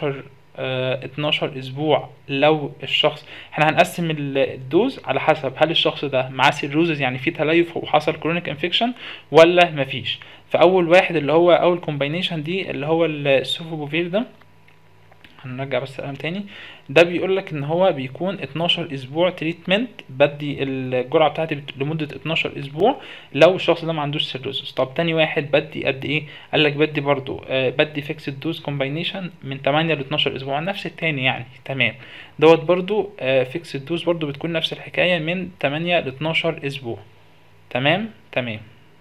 12 اسبوع. لو الشخص، احنا هنقسم الدوز على حسب هل الشخص ده معاه سيروزز يعني في تليف وحصل كرونيك انفكشن ولا مفيش. فاول واحد اللي هو اول كومباينيشن دي اللي هو السوفوبوفير ده، هنرجع بس الكلام تاني. ده بيقول لك ان هو بيكون 12 اسبوع تريتمنت، بدي الجرعه بتاعتي لمده 12 اسبوع لو الشخص ده ما عندوش سيروزس. طب تاني واحد بدي قد ايه؟ قال لك بدي برضو بدي فيكسد دوز كومباينيشن من 8 ل 12 اسبوع، نفس التاني يعني. تمام، دوت برضو فيكسد دوز برضو بتكون نفس الحكايه من 8 ل 12 اسبوع. تمام تمام.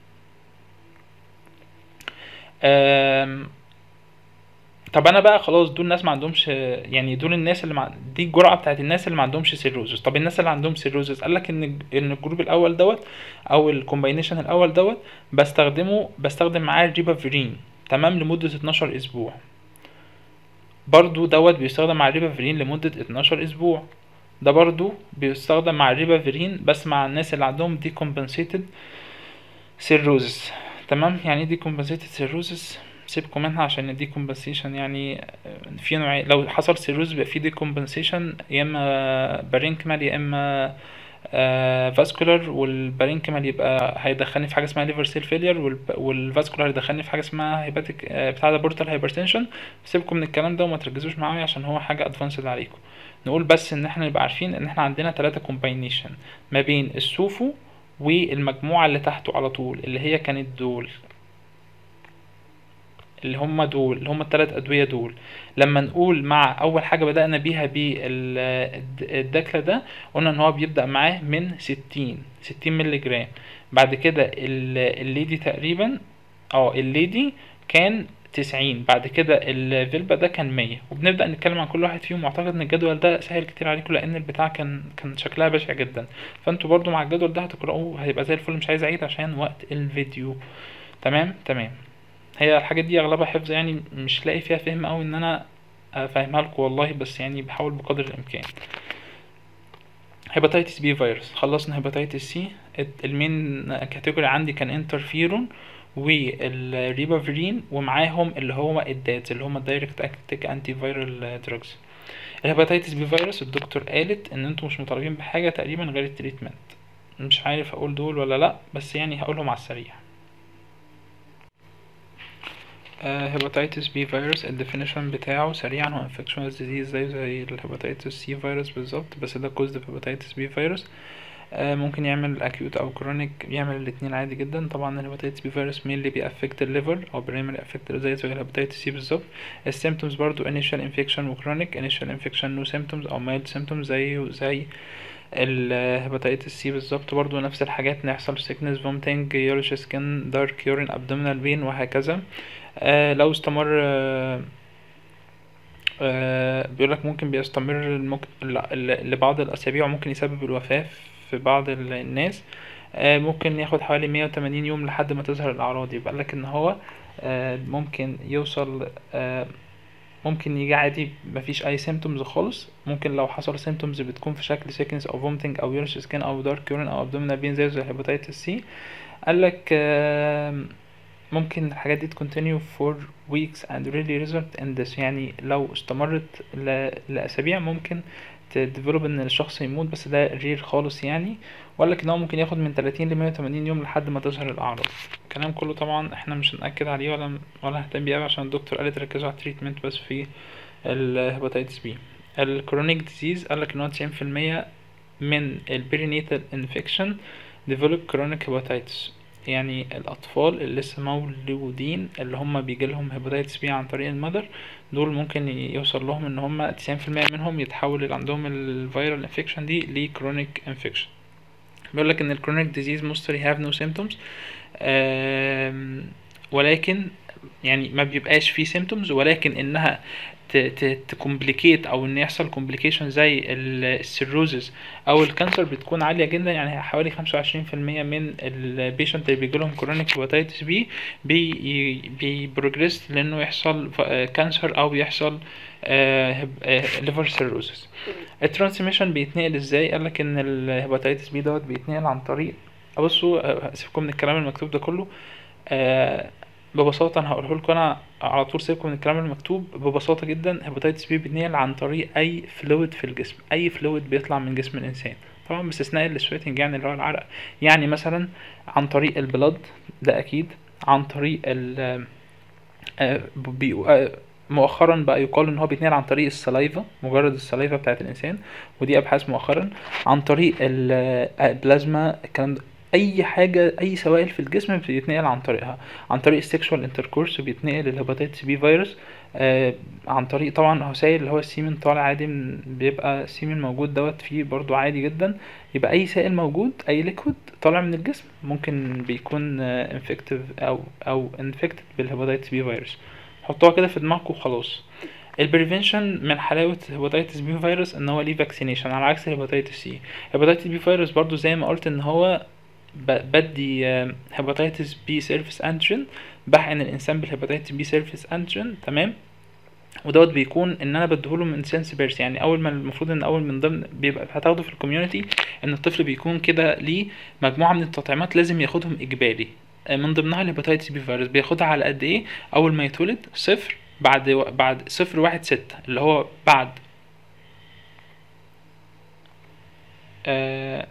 طب انا بقى خلاص دول الناس ما عندهمش، يعني دول الناس دي الجرعه بتاعت الناس اللي ما عندهمش سيروزس. طب الناس اللي عندهم سيروزس قال لك ان الجروب الاول دوت او الكومباينيشن الاول دوت بستخدم معاه الريبافيرين، تمام، لمده 12 اسبوع. برضو دوت بيستخدم مع الريبافيرين لمده 12 اسبوع. ده برضو بيستخدم مع الريبافيرين بس مع الناس اللي عندهم دي كومبنسيتد سيروزس. تمام، يعني دي كومبنسيتد سيروزس سيبكم منها عشان دي كومبنسيشن يعني في نوعين. لو حصل سيروز بيبقى في دي كومبنسيشن، يا اما بارينكمال يا اما فاسكولار. والبارينكمال يبقى هيدخلني في حاجه اسمها ليفر سيل فيلير، والفاسكولار هيدخلني في حاجه اسمها هيباتيك بتاع ده بورتال هايبرتنشن. سيبكم من الكلام ده وما تركزوش معايا عشان هو حاجه ادفانسد عليكم. نقول بس ان احنا نبقى عارفين ان احنا عندنا 3 كومباينيشن ما بين السوفو والمجموعه اللي تحته على طول اللي هي كانت دول، اللي هم الثلاث ادويه دول. لما نقول مع اول حاجه بدانا بيها بالدكله ده، قلنا ان هو بيبدا معاه من 60 مللي جرام. بعد كده الليدي تقريبا الليدي كان 90، بعد كده الفيلبا ده كان 100. وبنبدا نتكلم عن كل واحد فيهم، واعتقد ان الجدول ده سهل كتير عليكم لان البتاع كان شكلها بشع جدا. فانتوا برضو مع الجدول ده هتقرأوه هيبقى زي الفل، مش عايز اعيد عشان وقت الفيديو. تمام تمام. هي الحاجات دي اغلبها حفظ يعني مش لاقي فيها فهم قوي ان انا افهمها لكم والله، بس يعني بحاول بقدر الامكان. هيباتيتس بي فيروس، خلصنا هيباتيتس سي. المين كاتيجوري عندي كان انترفيرون والريبافيرين ومعاهم اللي هو الدادز اللي هم الدايركت اكتيك انتي فيرال دراجز. الهيباتيتس بي فيروس الدكتور قالت ان انتم مش مطالبين بحاجه تقريبا غير التريتمنت. مش عارف اقول دول ولا لا، بس يعني هقولهم على السريع. هيباتيتس بي فيروس الديفينيشن بتاعه سريعا هو infectious disease زي الهيباتيتس سي فيروس بالظبط، بس ده caused of hepatitis B فيروس. ممكن يعمل acute او chronic، يعمل الاتنين عادي جدا. طبعا الهيباتيتس بي فيروس mainly بيأفكت الليفر او primarily affect زي الهيباتيتس سي بالظبط. السيمتومز برضو initial infection و chronic. initial infection no symptoms او mild symptoms زي الهيباتيتس سي بالظبط. برضو نفس الحاجات، نحصل sickness vomiting yellowish skin dark urine abdominal pain وهكذا. لو استمر بيقولك ممكن بيستمر لبعض الأسابيع وممكن يسبب الوفاة في بعض الناس. ممكن ياخد حوالي 180 يوم لحد ما تظهر الأعراض. يبقى لك إن هو ممكن يوصل ممكن يجي عادي مفيش اي سيمتومز خالص. ممكن لو حصل سيمتومز بتكون في شكل سيكنس او فومتنج او يورش سكين او دارك يورين او ابدومينال بين زي الهيباتيتس سي. قالك ممكن الحاجات دي تكونتينيو for weeks and really result in this، يعني لو استمرت لأسابيع ممكن تديفلوب ان الشخص يموت، بس ده رير خالص يعني. وقال لك ان هو ممكن ياخد من 30 ل 180 يوم لحد ما تظهر الاعراض. الكلام كله طبعا احنا مش هنأكد عليه ولا هنهتم بيه أوي، عشان الدكتور قال تركزوا على التريتمنت بس في الهيباتيتس بي. الكرونيك ديزيز قال لك ان هو 90% من البيرينيتال انفكشن ديفلوب كرونيك هيباتيتس، يعني الاطفال اللي لسه مولودين اللي هم بيجي لهم هيباتيتس بي عن طريق المذر، دول ممكن يوصل لهم ان هم 90% منهم يتحول اللي عندهم الفيرال انفكشن دي لكرونيك انفكشن. بيقول لك ان الكرونيك ديزيز mostly have no symptoms، ولكن يعني ما بيبقاش فيه symptoms، ولكن انها تكومبليكيت او ان يحصل كومبليكيشن زي السيروزز او الكانسر بتكون عاليه جدا. يعني حوالي 25% من البيشنت اللي بيجيلهم كرونيك هيباتيتس بي بيبروجريس لانه يحصل كانسر او يحصل ليفر سيروزز. الترانسميشن بيتنقل ازاي؟ قالك ان الهيباتيتس بي دوت بيتنقل عن طريق، بصوا سيبكم من الكلام المكتوب ده كله. ببساطة انا هقوله لكم انا على طول، سيبكم من الكلام المكتوب. ببساطة جدا هيباتيتس بي بيتنقل عن طريق اي فلويد في الجسم، اي فلويد بيطلع من جسم الانسان، طبعا باستثناء السويتنج يعني اللي هو العرق. يعني مثلا عن طريق البلد ده اكيد، عن طريق ال مؤخرا بقى يقال ان هو بيتنقل عن طريق السلايفا، مجرد السلايفا بتاعت الانسان، ودي ابحاث مؤخرا. عن طريق البلازما، الكلام ده اي حاجه، اي سوائل في الجسم بيتنقل عن طريقها. عن طريق السكشوال انتركورس بيتنقل الهيباتيتس بي فيروس. عن طريق طبعا وسائل اللي هو السيمن طالع عادي بيبقى السيمن موجود دوت فيه برضو عادي جدا. يبقى اي سائل موجود، اي ليكويد طالع من الجسم ممكن بيكون انفكتيف او انفكتد بالهيباتيتس بي فيروس. حطوها كده في دماغكم وخلاص. البريفنشن من حلاوه هيباتيتس بي فيروس ان هو ليه فاكسينيشن، على عكس الهيباتيتس سي. هيباتيتس بي فيروس برضو زي ما قلت ان هو بدي هيباتيتس بي سيرفيس انتيجين، بحقن الانسان بالهيباتيتس بي سيرفيس انتيجين، تمام. ودوت بيكون ان انا بديهوله من سنس بيرس، يعني اول ما المفروض ان اول من ضمن بيبقى هتاخده في الكوميونتي ان الطفل بيكون كده ليه مجموعه من التطعيمات لازم ياخدهم اجباري. من ضمنها الهيباتيتس بي فيروس. بياخدها على قد ايه؟ اول ما يتولد صفر، بعد 0 1 6 اللي هو بعد آه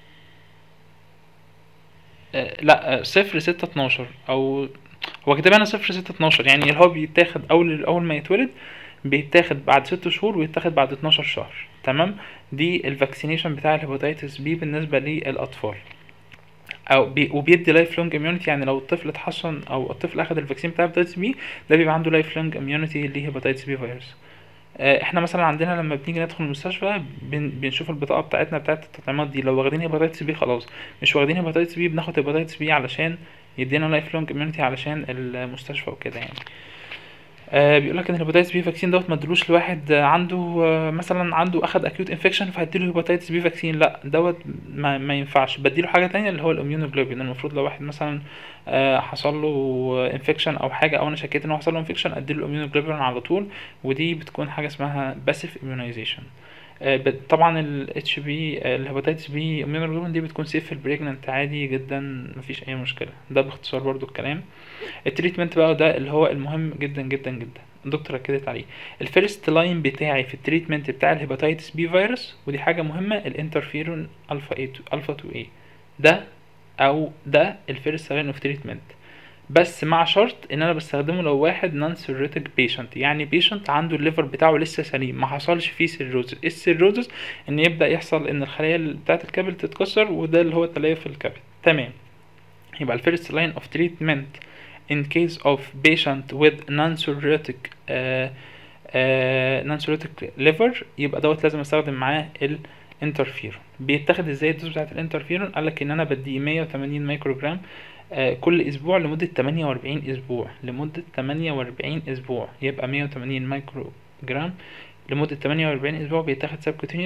لا 0 6 12 او هو كتب انا 0 6 12، يعني اللي هو بيتاخد اول ما يتولد، بيتاخد بعد 6 شهور ويتاخد بعد 12 شهر، تمام. دي الفاكسينيشن بتاع الهيباتيتس بي بالنسبه للاطفال. وبيدي لايف لونج اميونيتي، يعني لو الطفل اتحصن او الطفل اخد الفاكسين بتاع الهيباتيتس بي ده بيبقى عنده لايف لونج اميونيتي لهيباتيتس بي فيروس. احنا مثلا عندنا لما بنيجي ندخل المستشفى بنشوف البطاقه بتاعتنا بتاعت التطعيمات دي، لو واخدين هيباتيتس بي خلاص، مش واخدين هيباتيتس بي بناخد هيباتيتس بي علشان يدينا لايف لونج اميونيتي علشان المستشفى وكده يعني. بيقولك ان الهيباتيتس بي فاكسين دوت ما ادلوش لواحد عنده مثلا عنده اخد اكيوت انفكشن فهديله هيباتيتس بي فاكسين، لا دوت ما ينفعش. بديله حاجه تانية اللي هو الاميونوجلوبين. المفروض لو واحد مثلا حصل له انفكشن او حاجه، او انا شكيت ان هو حصل له انفكشن، اديله الاميونوجلوبين على طول. ودي بتكون حاجه اسمها باسيف اميونيزيشن. طبعا الاتش بي الهيباتيتس بي اميونوجلوبين دي بتكون سيف في البريجننت عادي جدا، مفيش اي مشكله. ده باختصار برضو الكلام. التريتمنت بقى ده اللي هو المهم جدا جدا جدا، الدكتور ركزت عليه. الفيرست لاين بتاعي في التريتمنت بتاع الهيباتيتس بي فيروس، ودي حاجه مهمه، الانترفيرون الفا 2 اي ده الفيرست لاين اوف تريتمنت. بس مع شرط ان انا بستخدمه لو واحد نون سيروتيك بيشنت، يعني بيشنت عنده الليفر بتاعه لسه سليم ما حصلش فيه سيروزس. السيروزس ان يبدا يحصل ان الخلايا بتاعه الكبد تتكسر، وده اللي هو تليف الكبد، تمام. يبقى الفيرست لاين اوف تريتمنت in case of patient with non-cirrhotic non-cirrhotic liver، يبقى دوت لازم استخدم معاه الانترفيرون. بيتاخد ازاي الدوز بتاعت الانترفيرون؟ قالك ان انا بدي 180 مايكرو جرام كل اسبوع لمدة 48 اسبوع، لمدة 48 اسبوع. يبقى 180 مايكرو جرام لمدة 48 اسبوع بيتاخد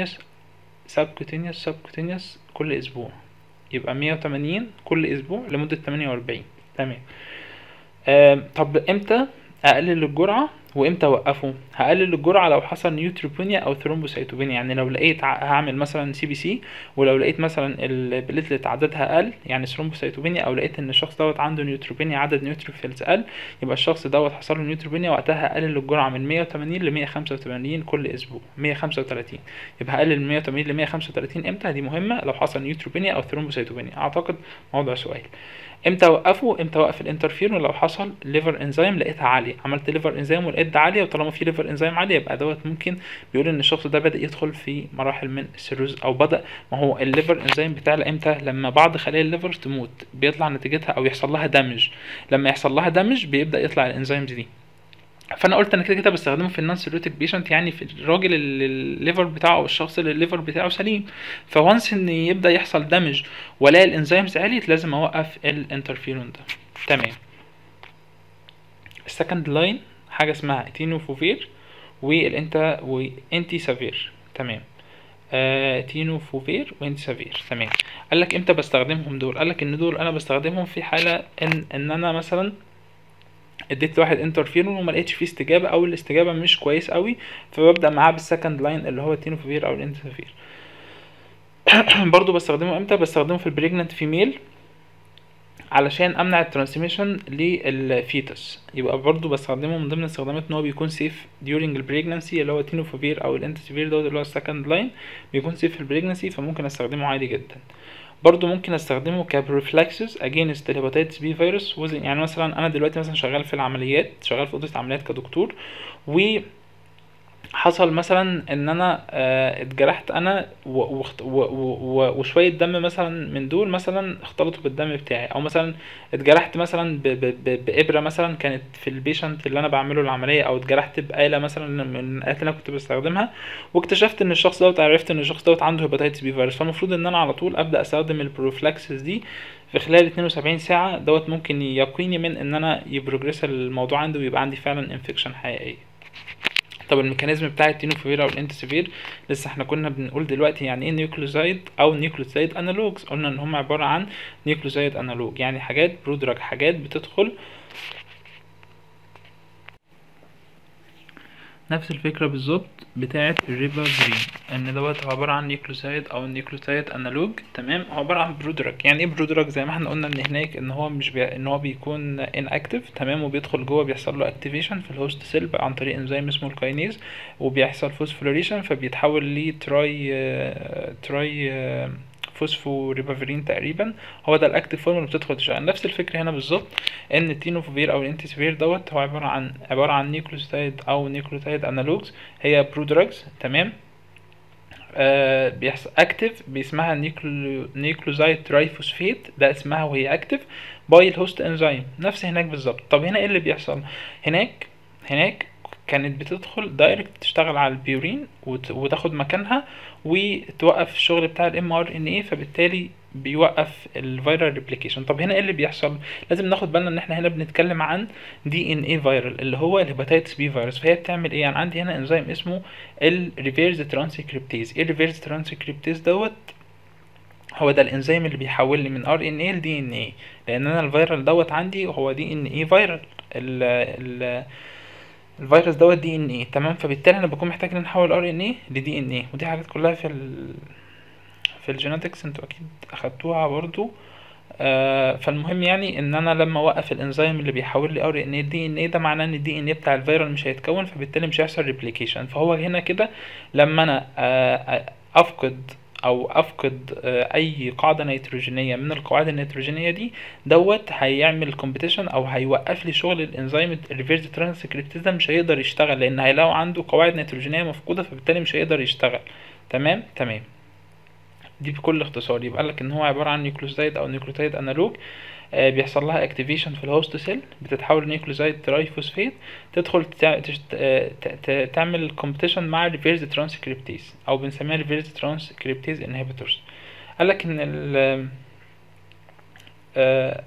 سبكوتينيوس كل اسبوع. يبقى 180 كل اسبوع لمدة 48، تمام. طب امتى اقلل الجرعه وامتى اوقفه؟ هقلل الجرعه لو حصل نيوتروبينيا او ثرومبوسيتوبينيا. يعني لو لقيت هعمل مثلا سي بي سي، ولو لقيت مثلا البليتلت عددها قل يعني ثرومبوسيتوبينيا، او لقيت ان الشخص دوت عنده نيوتروبينيا عدد نيوتروفيلز قل، يبقى الشخص دوت حصل له نيوتروبينيا. وقتها هقلل الجرعه من 180 ل 185 كل اسبوع، 135. يبقى هقلل من 180 ل 135 امتى؟ دي مهمه. لو حصل نيوتروبينيا او ثرومبوسيتوبينيا. اعتقد موضوع سؤال. امتى اوقفه؟ امتى اوقف الانترفيرون؟ لو حصل ليفر انزيم لقيتها عاليه، عملت ليفر انزيم ولقيت ده عاليه، وطالما في ليفر انزيم عاليه يبقى دوت ممكن بيقول ان الشخص ده بدا يدخل في مراحل من السيروز او بدا. ما هو الليفر انزيم بتاعنا امتى؟ لما بعض خلايا الليفر تموت بيطلع نتيجتها او يحصل لها دامج. لما يحصل لها دامج بيبدا يطلع الانزيمز دي. فانا قلت انا كده كده بستخدمه في النون سيروتيك بيشنت، يعني في الراجل اللي الليفر بتاعه او الشخص اللي الليفر بتاعه سليم. فوانس ان يبدا يحصل دامج ولا الانزيمز عليت لازم اوقف الانترفيرون ده. تمام. السكند لاين حاجه اسمها تينوفوفير وانتي سافير. تمام. تينوفوفير وانتي سافير. تمام. قال لك امتى بستخدمهم دول؟ قال لك ان دول انا بستخدمهم في حاله ان انا مثلا اديت لواحد انترفيرون وما لقيتش فيه استجابه او الاستجابه مش كويس قوي، فببدا معاه بالسكند لاين اللي هو التينوفير او الانترفير. برضو بستخدمه امتى؟ بستخدمه في البريجننت فيميل علشان امنع الترانسميشن للفيتس. يبقى برضو بستخدمه من ضمن استخدامات ان هو بيكون سيف ديورنج البريجننسي، اللي هو التينوفير او الانترفير دوت اللي هو السكند لاين بيكون سيف في البريجننسي، فممكن استخدمه عادي جدا. برضو ممكن استخدمه كبروفلاكسس اجينست الهيباتيتس بي فيروس. يعني مثلا انا دلوقتي مثلا شغال في العمليات، شغال في اوضه عمليات كدكتور، وحصل مثلا ان انا اتجرحت انا وشويه دم مثلا من دول مثلا اختلطوا بالدم بتاعي، او مثلا اتجرحت مثلا بابره مثلا كانت في البيشنت اللي انا بعمله العمليه، او اتجرحت باله مثلا من الالات اللي انا كنت بستخدمها، واكتشفت ان الشخص دوت، عرفت ان الشخص دوت عنده هيباتيتس بي فيروس. فالمفروض ان انا على طول ابدا استخدم البروفلاكسس دي في خلال 72 ساعه. دوت ممكن يقيني من ان انا يبروجريس الموضوع عندي ويبقى عندي فعلا انفكشن حقيقيه. طب الميكانيزم بتاع التينوفير او الانتسيفير لسه احنا كنا بنقول دلوقتي يعني ايه نيوكليوزايد او نيوكليوزايد انالوجز. قلنا ان هم عباره عن نيوكليوزايد انالوج، يعني حاجات برودراج، حاجات بتدخل نفس الفكرة بالظبط بتاعة الريبافيرين، ان دوت هو عبارة عن نيوكليوسايد او نيوكليوسايد انالوج. تمام. هو عبارة عن برودراج. يعني ايه برودراج؟ زي ما احنا قلنا ان هناك ان هو مش ان هو بيكون ان اكتف. تمام. وبيدخل جوه بيحصل له اكتيفيشن في الهوست سيل عن طريق انزيم اسمه الكاينيز، وبيحصل فوسفوريليشن فبيتحول تراي فوسفوريبافيرين تقريبا. هو ده الاكتيف فورم اللي بتدخل تشتغل. نفس الفكره هنا بالظبط، ان التينوفير او الانتيسيفير دوت هو عباره عن نيوكليوسايد او نيوكليوتايد انالوجز، هي برودراجز. تمام. بيحصل اكتف باسمها نيوكليوزايد ترايفوسفيت، ده اسمها وهي اكتف باي الهوست انزيم. نفس هناك بالظبط. طب هنا ايه اللي بيحصل؟ هناك كانت بتدخل دايركت تشتغل على البيورين وتاخد مكانها وتوقف الشغل بتاع الام ار ان ايه، فبالتالي بيوقف الفيرال ريبليكيشن. طب هنا ايه اللي بيحصل؟ لازم ناخد بالنا ان احنا هنا بنتكلم عن دي ان ايه فيرال اللي هو الهيباتيتس بي فيروس. فهي بتعمل ايه؟ يعني عندي هنا انزيم اسمه الريفيرز ترانسكريبتيز. ايه الريفيرز ترانسكريبتيز دوت؟ هو ده الانزيم اللي بيحول لي من ار ان ايه لدي ان ايه، لان انا الفيرال دوت عندي هو دي ان ايه فيرال. ال ال الفيروس دوت دي ان ايه. تمام. فبالتالي انا بكون محتاج ان احول ار ان ايه لدي ان ايه، ودي حاجات كلها في الجينetics انتوا اكيد اخدتوها برضو. فالمهم يعني ان انا لما اوقف الانزيم اللي بيحول لي ار ان ايه دي ان ايه، ده معناه ان الدي ان ايه بتاع الفيرال مش هيتكون، فبالتالي مش هيحصل ريبليكيشن. فهو هنا كده لما انا افقد اي قاعده نيتروجينيه من القواعد النيتروجينيه دي، دوت هيعمل كومبيتيشن او هيوقف لي شغل الانزيم الريفيرس ترانسكريبتيز ده، مش هيقدر يشتغل لان هيلاقوا عنده قواعد نيتروجينيه مفقوده، فبالتالي مش هيقدر يشتغل. تمام. تمام. دي بكل اختصار يبقى لك ان هو عباره عن نيوكليوسايد او نيوكليوتايد انالوج. بيحصل لها اكتيفيشن في الهوست سيل، بتتحول نيوكليوسايد ترايفوسفيت، تدخل تعمل كومبيتيشن مع ريفيرس ترانسكريبتيز او بنسميها ريفيرس ترانسكريبتيز انهبيتورز. قال لك ان ال آه،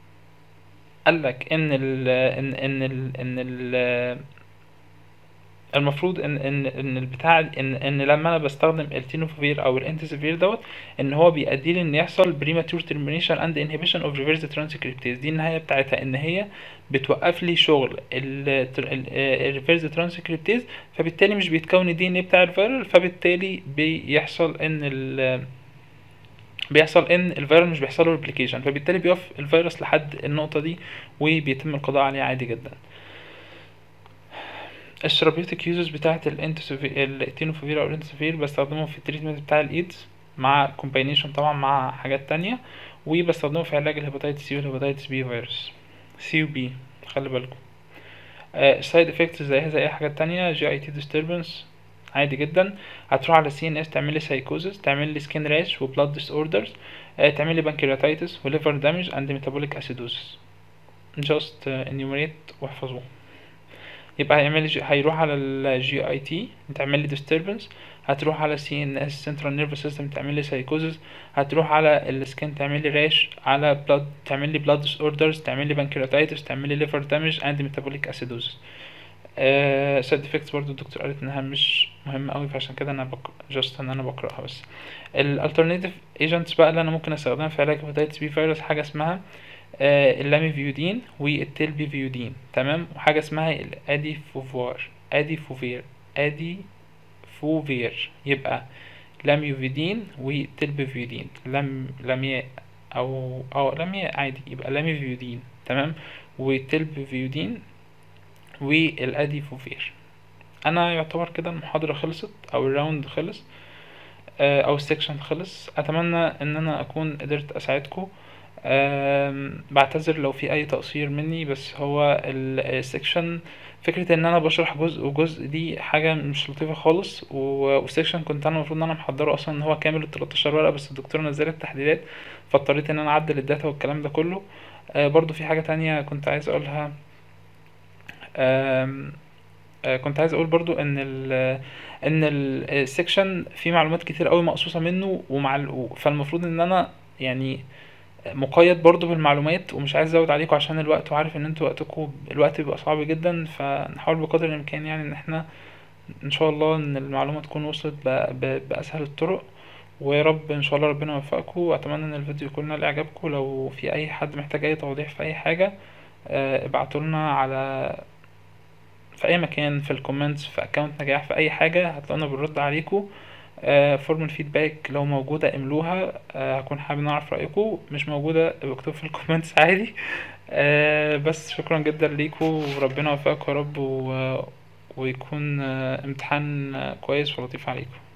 قال لك ان ال ان ان ال ان ال المفروض ان البتاع ان لما انا بستخدم التينوفير او الانتسيفير دوت، ان هو بيؤدي لي ان يحصل premature termination and inhibition of reverse transcriptase. دي النهايه بتاعتها، ان هي بتوقف لي شغل الريفرس ترانسكريبتيز، فبالتالي مش بيتكون الدي ان ايه بتاع الفيرال، فبالتالي بيحصل ان الفيرال مش بيحصل له ريبليكيشن، فبالتالي بيقف الفيروس لحد النقطه دي وبيتم القضاء عليه عادي جدا. الثيرابيوتيك يوزز بتاعت التينوفير او الانتسفير بستخدمه في التريتمنت بتاع الايدز مع كومباينيشن طبعا مع حاجات تانية، وبستخدمه في علاج الهيباتيتس سي والهيباتيتس بي فيروس سي وبي. خلي بالكم السايد افكتس زيها زي اي حاجات تانية، جي اي تي ديستربنس عادي جدا، هتروح على سي ان اس تعمل لي سايكوزس، تعمل لي سكين راش وبلاد ديس اوردرز، تعمل لي بانكرياتايتس وليفر دامج اند ميتابوليك اسيدوسس. جاست انيوميريت واحفظوه. يبقى هيروح على الجي اي تي تعمل لي disturbance، هتروح على سي ان اس central nervous system تعمل لي psychosis، هتروح على السكين تعمل لي راش، على بلاد تعمل لي blood disorders، تعمل لي pancreatitis، تعمل لي liver damage and metabolic acidosis. side effects برضو الدكتور قالت انها مش مهمة قوي، فعشان كده انا جاست ان انا بقرأها بس. الالترناتيف ايجنتس بقى اللي انا ممكن استخدمها في علاج هيباتيتس بي فيروس حاجة اسمها اللاميفيودين والتلبيفيودين، تمام، وحاجة اسمها ادي فوفير. يبقى لاميفيودين وتلبيفيودين، لامياء او لامياء عادي، يبقى لاميفيودين تمام، وتلبيفيودين والادي فوفير. انا يعتبر كده المحاضرة خلصت او الراوند خلص، او السكشن خلص. اتمنى ان انا اكون قدرت اساعدكم. بعتذر لو في اي تقصير مني، بس هو السكشن فكرة ان انا بشرح جزء وجزء دي حاجة مش لطيفة خالص، والسكشن كنت انا المفروض ان انا محضره اصلا ان هو كامل ال 13 ورقة، بس الدكتورة نزلت تحديثات فاضطريت ان انا اعدل الداتا والكلام ده كله. برضو في حاجة تانية كنت عايز اقولها. آم، كنت عايز اقول برضو ان السكشن فيه معلومات كتير قوي مقصوصة منه فالمفروض ان انا يعني مقيد برضو بالمعلومات، ومش عايز ازود عليكم عشان الوقت، وعارف ان انتوا الوقت بيبقى صعب جدا، فنحاول بقدر الامكان يعني ان احنا ان شاء الله ان المعلومة تكون وصلت باسهل الطرق. ويا رب ان شاء الله ربنا يوفقكم، واتمنى ان الفيديو يكون نال اعجابكم. لو في اي حد محتاج اي توضيح في اي حاجة ابعتولنا في اي مكان، في الكومنتس، في اكونت نجاح، في اي حاجة هتلاقونا بنرد عليكم. فورم الفيدباك لو موجودة املوها، هكون حابب نعرف رأيكم، مش موجودة اكتبوا في الكومنتس عادي. بس شكرا جدا ليكم، وربنا يوفقكم يا رب، ويكون امتحان كويس ولطيف عليكم.